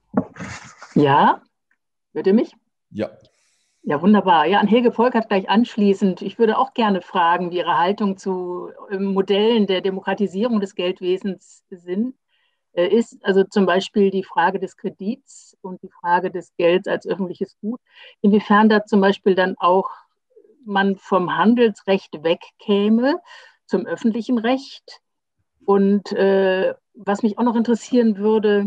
Ja, hört ihr mich? Ja. Ja, wunderbar. Ja, an Helge Volkert gleich anschließend. Ich würde auch gerne fragen, wie Ihre Haltung zu Modellen der Demokratisierung des Geldwesens ist. Also zum Beispiel die Frage des Kredits und die Frage des Gelds als öffentliches Gut. Inwiefern da zum Beispiel dann auch man vom Handelsrecht wegkäme zum öffentlichen Recht. Und was mich auch noch interessieren würde,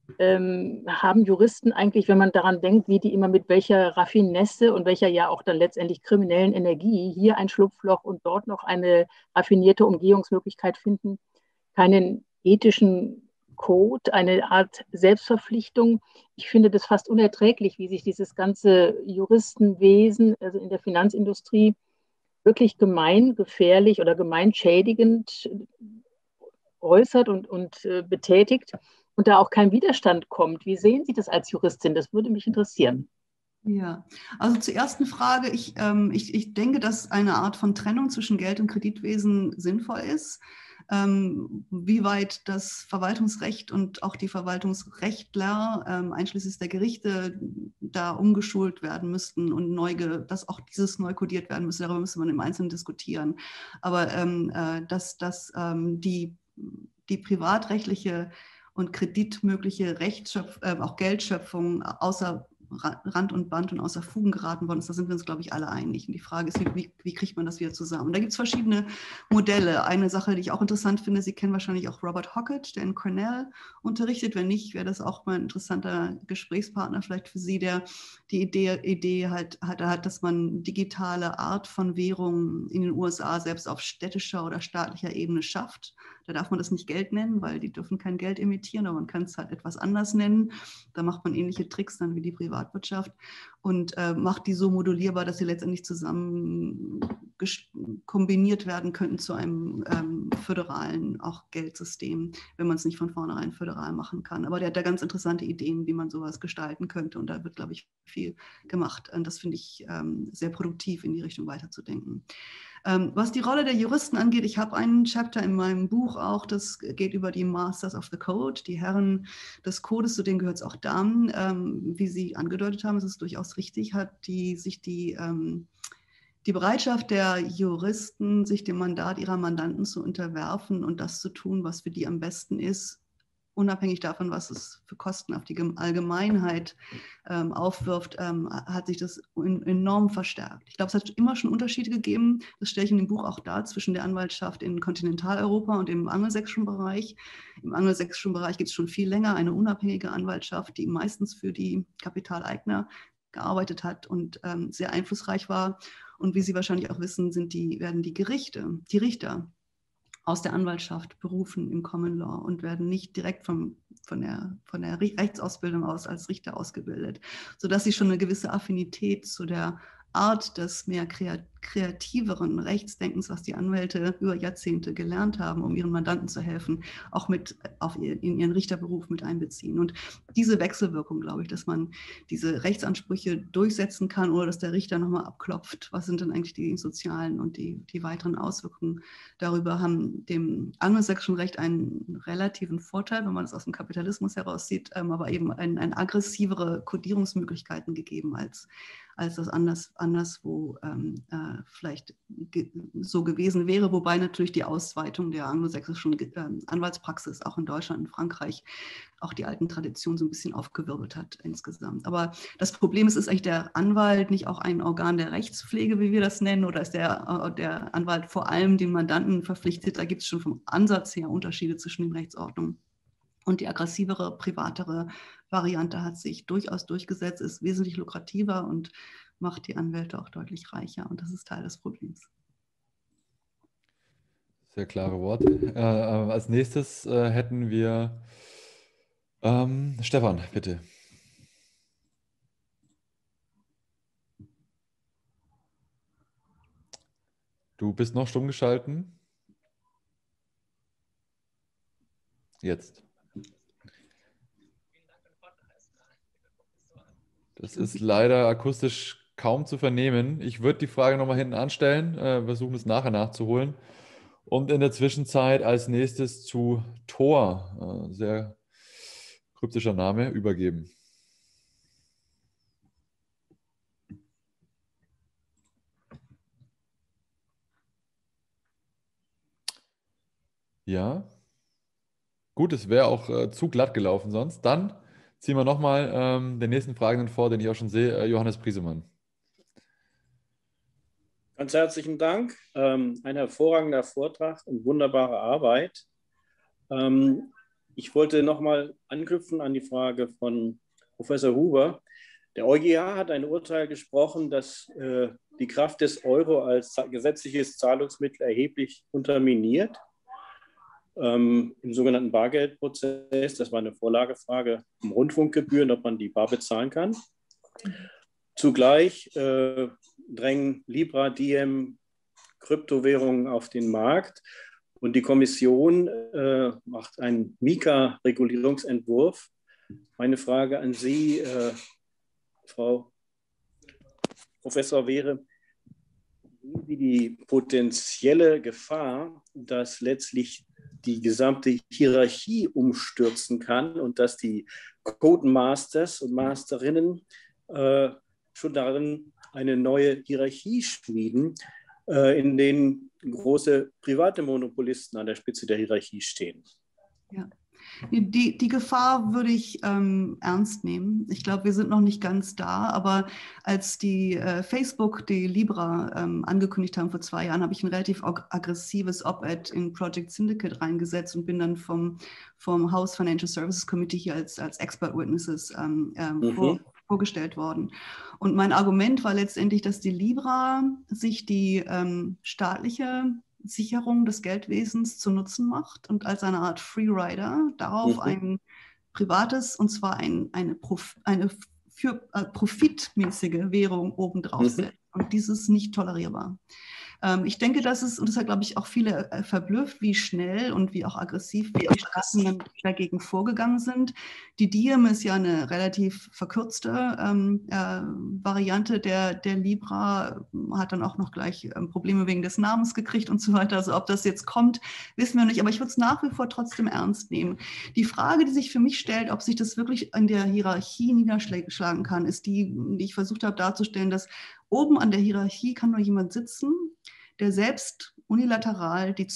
haben Juristen eigentlich, wenn man daran denkt, wie die immer mit welcher Raffinesse und welcher ja auch dann letztendlich kriminellen Energie hier ein Schlupfloch und dort noch eine raffinierte Umgehungsmöglichkeit finden, keinen ethischen Code, eine Art Selbstverpflichtung. Ich finde das fast unerträglich, wie sich dieses ganze Juristenwesen, also in der Finanzindustrie, wirklich gemeingefährlich oder gemeinschädigend äußert und betätigt und da auch kein Widerstand kommt. Wie sehen Sie das als Juristin? Das würde mich interessieren. Ja, also zur ersten Frage. Ich denke, dass eine Art von Trennung zwischen Geld- und Kreditwesen sinnvoll ist. Wie weit das Verwaltungsrecht und auch die Verwaltungsrechtler, einschließlich der Gerichte, da umgeschult werden müssten und dass auch dieses neu kodiert werden müsste, darüber müsste man im Einzelnen diskutieren. Aber dass die privatrechtliche und kreditmögliche auch Geldschöpfung außer Rand und Band und außer Fugen geraten worden ist, da sind wir uns, glaube ich, alle einig. Und die Frage ist, wie kriegt man das wieder zusammen? Und da gibt es verschiedene Modelle. Eine Sache, die ich auch interessant finde, Sie kennen wahrscheinlich auch Robert Hockett, der in Cornell unterrichtet. Wenn nicht, wäre das auch mal ein interessanter Gesprächspartner vielleicht für Sie, der die Idee hat, dass man digitale Art von Währung in den USA selbst auf städtischer oder staatlicher Ebene schafft. Da darf man das nicht Geld nennen, weil die dürfen kein Geld emittieren, aber man kann es halt etwas anders nennen. Da macht man ähnliche Tricks dann wie die Privatwirtschaft und macht die so modulierbar, dass sie letztendlich zusammen kombiniert werden könnten zu einem föderalen auch Geldsystem, wenn man es nicht von vornherein föderal machen kann. Aber der hat da ganz interessante Ideen, wie man sowas gestalten könnte und da wird, glaube ich, viel gemacht. Und das finde ich sehr produktiv, in die Richtung weiterzudenken. Was die Rolle der Juristen angeht, ich habe einen Chapter in meinem Buch auch, das geht über die Masters of the Code, die Herren des Codes, zu denen gehört es auch dann. Wie Sie angedeutet haben, es ist durchaus richtig, hat sich die Bereitschaft der Juristen, sich dem Mandat ihrer Mandanten zu unterwerfen und das zu tun, was für die am besten ist, unabhängig davon, was es für Kosten auf die Allgemeinheit aufwirft, hat sich das enorm verstärkt. Ich glaube, es hat immer schon Unterschiede gegeben, das stelle ich in dem Buch auch dar, zwischen der Anwaltschaft in Kontinentaleuropa und im angelsächsischen Bereich. Im angelsächsischen Bereich gibt es schon viel länger eine unabhängige Anwaltschaft, die meistens für die Kapitaleigner gearbeitet hat und sehr einflussreich war. Und wie Sie wahrscheinlich auch wissen, werden die Richter aus der Anwaltschaft berufen im Common Law und werden nicht direkt von der Rechtsausbildung aus als Richter ausgebildet, sodass sie schon eine gewisse Affinität zu der Art des mehr kreativeren Rechtsdenkens, was die Anwälte über Jahrzehnte gelernt haben, um ihren Mandanten zu helfen, auch in ihren Richterberuf mit einbeziehen. Und diese Wechselwirkung, glaube ich, dass man diese Rechtsansprüche durchsetzen kann oder dass der Richter nochmal abklopft, was sind denn eigentlich die sozialen und die weiteren Auswirkungen darüber, haben dem angelsächsischen Recht einen relativen Vorteil, wenn man es aus dem Kapitalismus herauszieht, aber eben eine aggressivere Kodierungsmöglichkeiten gegeben als das anderswo vielleicht so gewesen wäre, wobei natürlich die Ausweitung der anglosächsischen Anwaltspraxis auch in Deutschland und Frankreich auch die alten Traditionen so ein bisschen aufgewirbelt hat insgesamt. Aber das Problem ist eigentlich der Anwalt nicht auch ein Organ der Rechtspflege, wie wir das nennen, oder ist der Anwalt vor allem den Mandanten verpflichtet? Da gibt es schon vom Ansatz her Unterschiede zwischen den Rechtsordnungen. Und die aggressivere, privatere Variante hat sich durchaus durchgesetzt, ist wesentlich lukrativer und macht die Anwälte auch deutlich reicher. Und das ist Teil des Problems. Sehr klare Worte. Als nächstes hätten wir Stefan, bitte. Du bist noch stumm geschalten. Jetzt. Das ist leider akustisch kaum zu vernehmen. Ich würde die Frage nochmal hinten anstellen, versuchen es nachher nachzuholen. Und in der Zwischenzeit als nächstes zu Thor, sehr kryptischer Name, übergeben. Ja. Gut, es wäre auch zu glatt gelaufen sonst. Dann ziehen wir nochmal den nächsten Fragenden vor, den ich auch schon sehe, Johannes Briesemann. Ganz herzlichen Dank. Ein hervorragender Vortrag und wunderbare Arbeit. Ich wollte nochmal anknüpfen an die Frage von Professor Huber. Der EuGH hat ein Urteil gesprochen, das die Kraft des Euro als gesetzliches Zahlungsmittel erheblich unterminiert. Im sogenannten Bargeldprozess, das war eine Vorlagefrage um Rundfunkgebühren, ob man die bar bezahlen kann. Zugleich drängen Libra, Diem, Kryptowährungen auf den Markt und die Kommission macht einen MiCA-Regulierungsentwurf. Meine Frage an Sie, Frau Professor, wäre, sehen Sie die potenzielle Gefahr, dass letztlich die gesamte Hierarchie umstürzen kann und dass die Codemasters und Masterinnen schon darin eine neue Hierarchie schmieden, in denen große private Monopolisten an der Spitze der Hierarchie stehen? Ja. Die Gefahr würde ich ernst nehmen. Ich glaube, wir sind noch nicht ganz da, aber als die Facebook die Libra angekündigt haben vor 2 Jahren, habe ich ein relativ aggressives Op-Ed in Project Syndicate reingesetzt und bin dann vom House Financial Services Committee hier als Expert Witnesses vorgestellt worden. Und mein Argument war letztendlich, dass die Libra sich die staatliche Sicherung des Geldwesens zu Nutzen macht und als eine Art Freerider darauf ein privates, und zwar eine profitmäßige Währung obendrauf setzt. Und dies ist nicht tolerierbar. Ich denke, dass es, und das hat, glaube ich, auch viele verblüfft, wie schnell und wie auch aggressiv die Staaten dagegen vorgegangen sind. Die Diem ist ja eine relativ verkürzte Variante der Libra, hat dann auch noch gleich Probleme wegen des Namens gekriegt und so weiter. Also ob das jetzt kommt, wissen wir nicht, aber ich würde es nach wie vor trotzdem ernst nehmen. Die Frage, die sich für mich stellt, ob sich das wirklich an der Hierarchie niederschlagen kann, ist die ich versucht habe darzustellen, dass oben an der Hierarchie kann nur jemand sitzen, der selbst unilateral die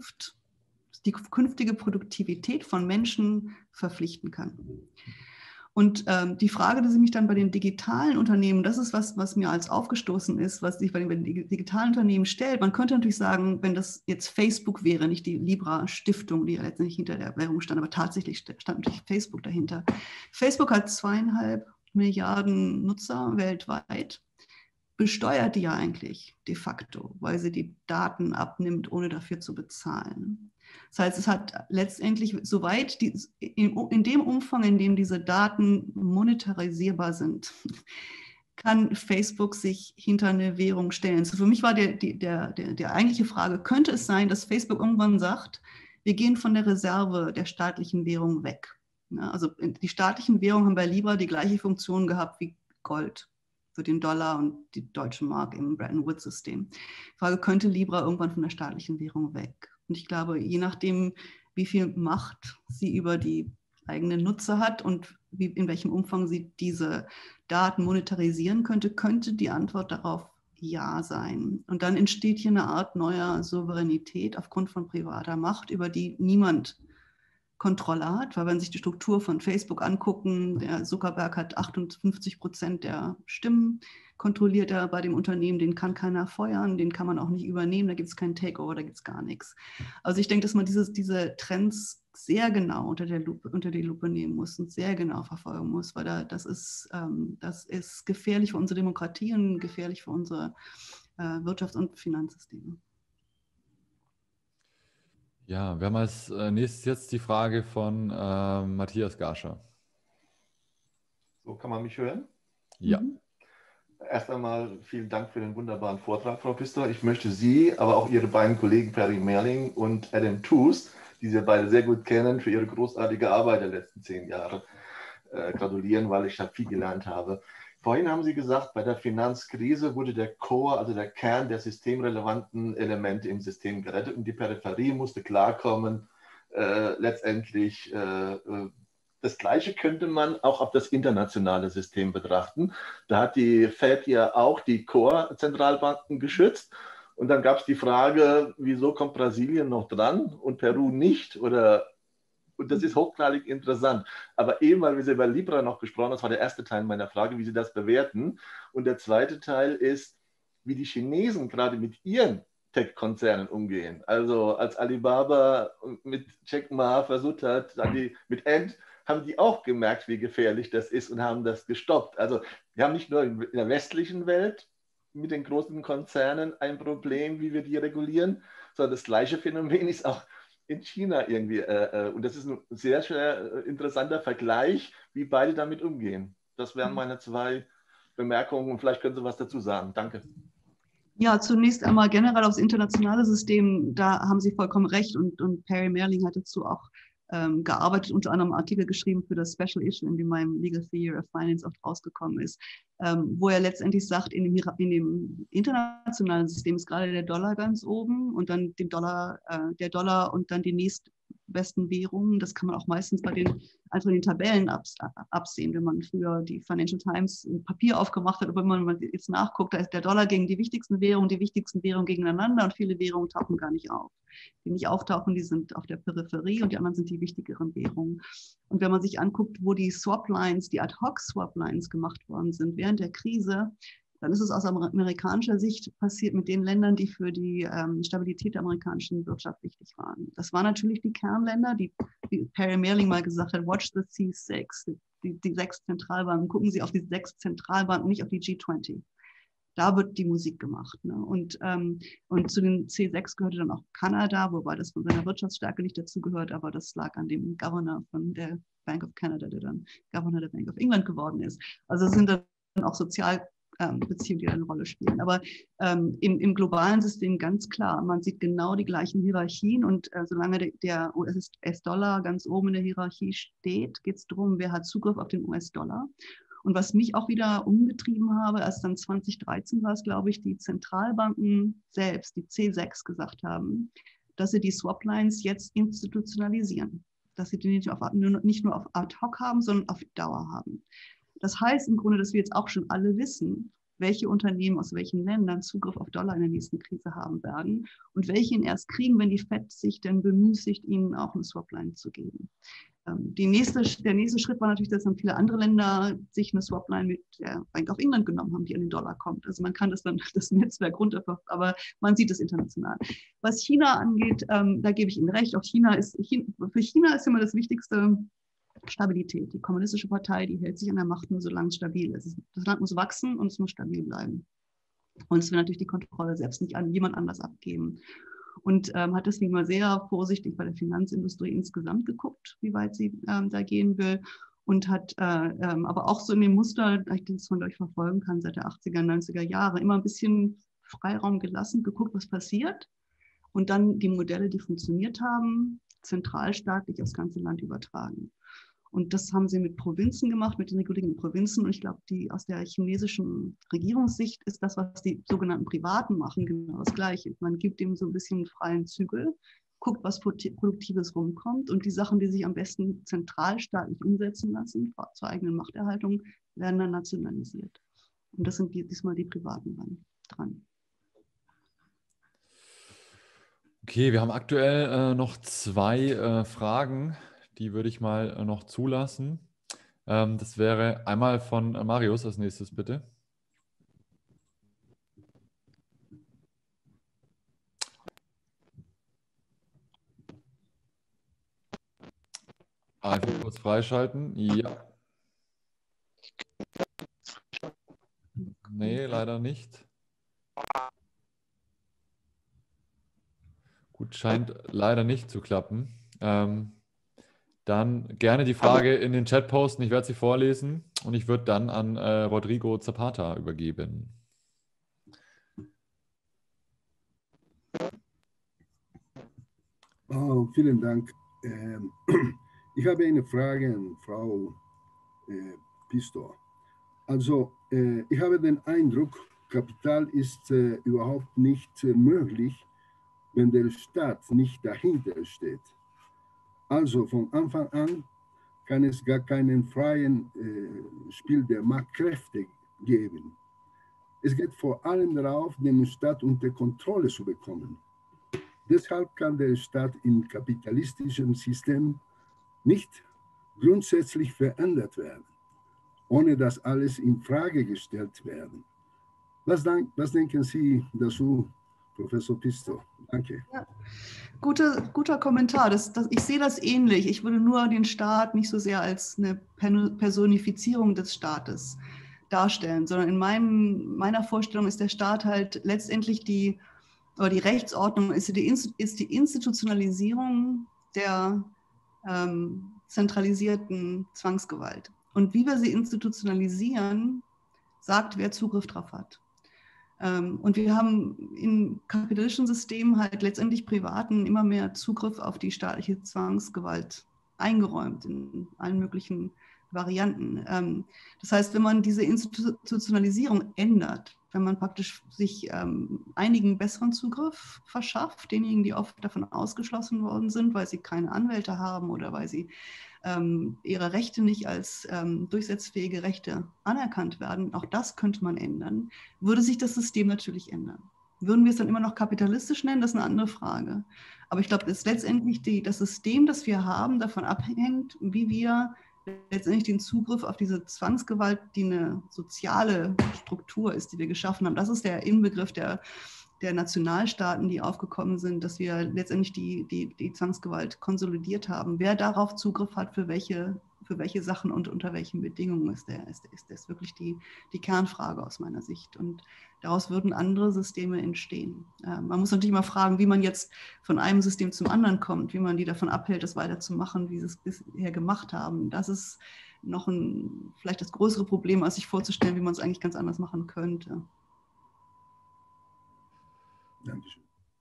künftige Produktivität von Menschen verpflichten kann. Und die Frage, die sich mich dann bei den digitalen Unternehmen, das ist was mir als aufgestoßen ist, was sich bei den digitalen Unternehmen stellt. Man könnte natürlich sagen, wenn das jetzt Facebook wäre, nicht die Libra-Stiftung, die ja letztendlich hinter der Währung stand, aber tatsächlich stand natürlich Facebook dahinter. Facebook hat 2,5 Milliarden Nutzer weltweit. Besteuert die ja eigentlich de facto, weil sie die Daten abnimmt, ohne dafür zu bezahlen. Das heißt, es hat letztendlich, soweit in dem Umfang, in dem diese Daten monetarisierbar sind, kann Facebook sich hinter eine Währung stellen. Also für mich war die eigentliche Frage, könnte es sein, dass Facebook irgendwann sagt, wir gehen von der Reserve der staatlichen Währung weg. Ja, also die staatlichen Währungen haben bei Libra die gleiche Funktion gehabt wie Gold für den Dollar und die deutsche Mark im Bretton Woods-System. Die Frage, könnte Libra irgendwann von der staatlichen Währung weg? Und ich glaube, je nachdem, wie viel Macht sie über die eigenen Nutzer hat und in welchem Umfang sie diese Daten monetarisieren könnte die Antwort darauf ja sein. Und dann entsteht hier eine Art neuer Souveränität aufgrund von privater Macht, über die niemand Kontrolle hat, weil wenn sich die Struktur von Facebook angucken, der Zuckerberg hat 58% der Stimmen, kontrolliert er bei dem Unternehmen, den kann keiner feuern, den kann man auch nicht übernehmen, da gibt es keinen Takeover, da gibt es gar nichts. Also ich denke, dass man diese Trends sehr genau unter die Lupe nehmen muss und sehr genau verfolgen muss, weil das ist gefährlich für unsere Demokratie und gefährlich für unsere Wirtschafts- und Finanzsysteme. Ja, wir haben als nächstes jetzt die Frage von Matthias Garscher. So, kann man mich hören? Ja. Erst einmal vielen Dank für den wunderbaren Vortrag, Frau Pistor. Ich möchte Sie, aber auch Ihre beiden Kollegen Perry Merling und Adam Tooze, die Sie beide sehr gut kennen, für Ihre großartige Arbeit der letzten 10 Jahre gratulieren, weil ich da viel gelernt habe. Vorhin haben Sie gesagt, bei der Finanzkrise wurde der Core, also der Kern der systemrelevanten Elemente im System gerettet und die Peripherie musste klarkommen. Letztendlich das Gleiche könnte man auch auf das internationale System betrachten. Da hat die Fed ja auch die Core-Zentralbanken geschützt. Und dann gab es die Frage, wieso kommt Brasilien noch dran und Peru nicht? Und das ist hochgradig interessant. Aber eben, weil wir über Libra noch gesprochen haben, das war der erste Teil meiner Frage, wie Sie das bewerten. Und der zweite Teil ist, wie die Chinesen gerade mit ihren Tech-Konzernen umgehen. Also als Alibaba mit Jack Ma versucht hat, mit Ant, haben die auch gemerkt, wie gefährlich das ist und haben das gestoppt. Also wir haben nicht nur in der westlichen Welt mit den großen Konzernen ein Problem, wie wir die regulieren, sondern das gleiche Phänomen ist auch in China irgendwie. Und das ist ein sehr, sehr interessanter Vergleich, wie beide damit umgehen. Das wären meine 2 Bemerkungen und vielleicht können Sie was dazu sagen. Danke. Ja, zunächst einmal generell aufs internationale System, da haben Sie vollkommen recht und Perry Merling hat dazu auch gearbeitet, unter anderem einen Artikel geschrieben für das Special Issue, in dem mein Legal Theory of Finance auch rausgekommen ist, wo er letztendlich sagt, in dem internationalen System ist gerade der Dollar ganz oben und dann der Dollar und dann die nächstbesten Währungen. Das kann man auch meistens einfach in den Tabellen absehen, wenn man früher die Financial Times ein Papier aufgemacht hat, aber wenn man jetzt nachguckt, da ist der Dollar gegen die wichtigsten Währungen gegeneinander und viele Währungen tauchen gar nicht auf. Die nicht auftauchen, die sind auf der Peripherie und die anderen sind die wichtigeren Währungen. Und wenn man sich anguckt, wo die Swap-Lines, die Ad-Hoc-Swap-Lines gemacht worden sind während der Krise, dann ist es aus amerikanischer Sicht passiert mit den Ländern, die für die Stabilität der amerikanischen Wirtschaft wichtig waren. Das waren natürlich die Kernländer, wie Perry Merling mal gesagt hat, watch the C6, die 6 Zentralbanken. Gucken Sie auf die 6 Zentralbanken, nicht auf die G20. Da wird die Musik gemacht. Ne? Und zu den C6 gehörte dann auch Kanada, wobei das von seiner Wirtschaftsstärke nicht dazu gehört, aber das lag an dem Governor von der Bank of Canada, der dann Governor der Bank of England geworden ist. Also es sind dann auch Sozialbeziehungen, die eine Rolle spielen. Aber im globalen System ganz klar, man sieht genau die gleichen Hierarchien und solange der US-Dollar ganz oben in der Hierarchie steht, geht es darum, wer hat Zugriff auf den US-Dollar. Und was mich auch wieder umgetrieben habe, als dann 2013 war es, glaube ich, die Zentralbanken selbst, die C6, gesagt haben, dass sie die Swap-Lines jetzt institutionalisieren. Dass sie die nicht nur auf ad hoc haben, sondern auf Dauer haben. Das heißt im Grunde, dass wir jetzt auch schon alle wissen, welche Unternehmen aus welchen Ländern Zugriff auf Dollar in der nächsten Krise haben werden und welche ihn erst kriegen, wenn die Fed sich denn bemüßigt, ihnen auch eine Swap-Line zu geben. Der nächste Schritt war natürlich, dass dann viele andere Länder sich eine Swapline mit der Bank of England genommen haben, die an den Dollar kommt. Also man kann das Netzwerk runter, aber man sieht es international. Was China angeht, da gebe ich Ihnen recht, auch für China ist immer das Wichtigste Stabilität. Die Kommunistische Partei, die hält sich an der Macht nur, solange es stabil ist. Das Land muss wachsen und es muss stabil bleiben. Und es will natürlich die Kontrolle selbst nicht an jemand anders abgeben. Und hat deswegen mal sehr vorsichtig bei der Finanzindustrie insgesamt geguckt, wie weit sie da gehen will. Und hat aber auch so in dem Muster, das man durch verfolgen kann, seit der 80er, 90er Jahre, immer ein bisschen Freiraum gelassen, geguckt, was passiert. Und dann die Modelle, die funktioniert haben, zentralstaatlich aufs ganze Land übertragen. Und das haben sie mit Provinzen gemacht, mit den regulierenden Provinzen. Und ich glaube, aus der chinesischen Regierungssicht ist das, was die sogenannten Privaten machen, genau das Gleiche. Man gibt dem so ein bisschen freien Zügel, guckt, was Produktives rumkommt. Und die Sachen, die sich am besten zentralstaatlich umsetzen lassen, zur eigenen Machterhaltung, werden dann nationalisiert. Und das sind diesmal die Privaten dran. Okay, wir haben aktuell noch 2 Fragen. Die würde ich mal noch zulassen. Das wäre einmal von Marius als nächstes, bitte. Einfach kurz freischalten. Ja. Nee, leider nicht. Gut, scheint leider nicht zu klappen. dann gerne die Frage in den Chat posten. Ich werde sie vorlesen und ich würde dann an Rodrigo Zapata übergeben. Oh, vielen Dank. Ich habe eine Frage an Frau Pistor. Also, ich habe den Eindruck, Kapital ist überhaupt nicht möglich, wenn der Staat nicht dahinter steht. Also von Anfang an kann es gar keinen freien Spiel der Marktkräfte geben. Es geht vor allem darauf, den Staat unter Kontrolle zu bekommen. Deshalb kann der Staat im kapitalistischen System nicht grundsätzlich verändert werden, ohne dass alles in Frage gestellt werden. Was denken Sie dazu, Professor Pistor? Danke. Ja, guter Kommentar. Ich sehe das ähnlich. Ich würde nur den Staat nicht so sehr als eine Personifizierung des Staates darstellen, sondern in meiner Vorstellung ist der Staat halt letztendlich die Rechtsordnung, ist die Institutionalisierung der zentralisierten Zwangsgewalt. Und wie wir sie institutionalisieren, sagt, wer Zugriff drauf hat. Und wir haben in kapitalistischen Systemen halt letztendlich Privaten immer mehr Zugriff auf die staatliche Zwangsgewalt eingeräumt, in allen möglichen Varianten. Das heißt, wenn man diese Institutionalisierung ändert, wenn man praktisch sich einigen besseren Zugriff verschafft, denjenigen, die oft davon ausgeschlossen worden sind, weil sie keine Anwälte haben oder weil sie ihre Rechte nicht als durchsetzfähige Rechte anerkannt werden, auch das könnte man ändern, würde sich das System natürlich ändern. Würden wir es dann immer noch kapitalistisch nennen, das ist eine andere Frage. Aber ich glaube, dass letztendlich das System, das wir haben, davon abhängt, wie wir letztendlich den Zugriff auf diese Zwangsgewalt, die eine soziale Struktur ist, die wir geschaffen haben. Das ist der Inbegriff der Nationalstaaten, die aufgekommen sind, dass wir letztendlich die Zwangsgewalt konsolidiert haben. Wer darauf Zugriff hat, für welche Sachen und unter welchen Bedingungen ist das wirklich die Kernfrage aus meiner Sicht. Und daraus würden andere Systeme entstehen. Man muss natürlich mal fragen, wie man jetzt von einem System zum anderen kommt, wie man die davon abhält, das weiterzumachen, wie sie es bisher gemacht haben. Das ist noch vielleicht das größere Problem, als sich vorzustellen, wie man es eigentlich ganz anders machen könnte. Dankeschön.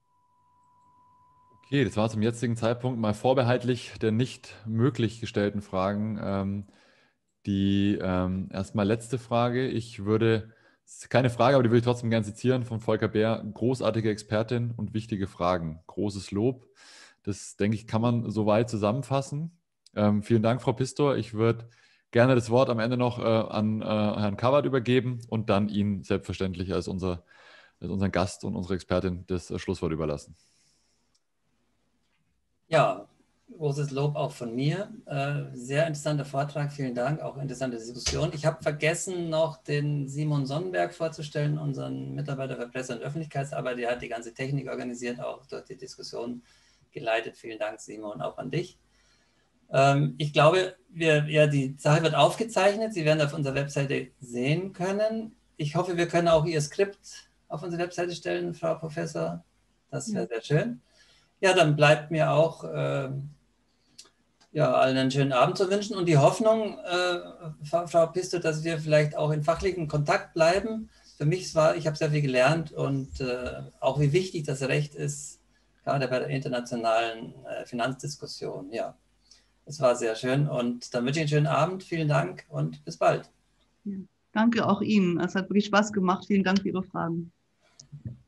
Okay, das war zum jetzigen Zeitpunkt mal vorbehaltlich der nicht möglich gestellten Fragen. Die erstmal letzte Frage. Keine Frage, aber die würde ich trotzdem gerne zitieren von Volker Bär. Großartige Expertin und wichtige Fragen. Großes Lob. Das, denke ich, kann man soweit zusammenfassen. Vielen Dank, Frau Pistor. Ich würde gerne das Wort am Ende noch an Herrn Kawat übergeben und dann Ihnen selbstverständlich als unseren Gast und unsere Expertin das Schlusswort überlassen. Ja, großes Lob auch von mir. Sehr interessanter Vortrag, vielen Dank, auch interessante Diskussion. Ich habe vergessen, noch den Simon Sonnenberg vorzustellen, unseren Mitarbeiter für Presse- und Öffentlichkeitsarbeit. Der hat die ganze Technik organisiert, auch durch die Diskussion geleitet. Vielen Dank, Simon, auch an dich. Ich glaube, die Sache wird aufgezeichnet. Sie werden auf unserer Webseite sehen können. Ich hoffe, wir können auch Ihr Skript auf unsere Webseite stellen, Frau Professor. Das wäre sehr schön. Ja, dann bleibt mir auch allen einen schönen Abend zu wünschen und die Hoffnung, Frau Pistor, dass wir vielleicht auch in fachlichen Kontakt bleiben. Für mich ich habe sehr viel gelernt und auch wie wichtig das Recht ist, gerade bei der internationalen Finanzdiskussion. Ja, es war sehr schön und dann wünsche ich einen schönen Abend. Vielen Dank und bis bald. Ja, danke auch Ihnen. Es hat wirklich Spaß gemacht. Vielen Dank für Ihre Fragen.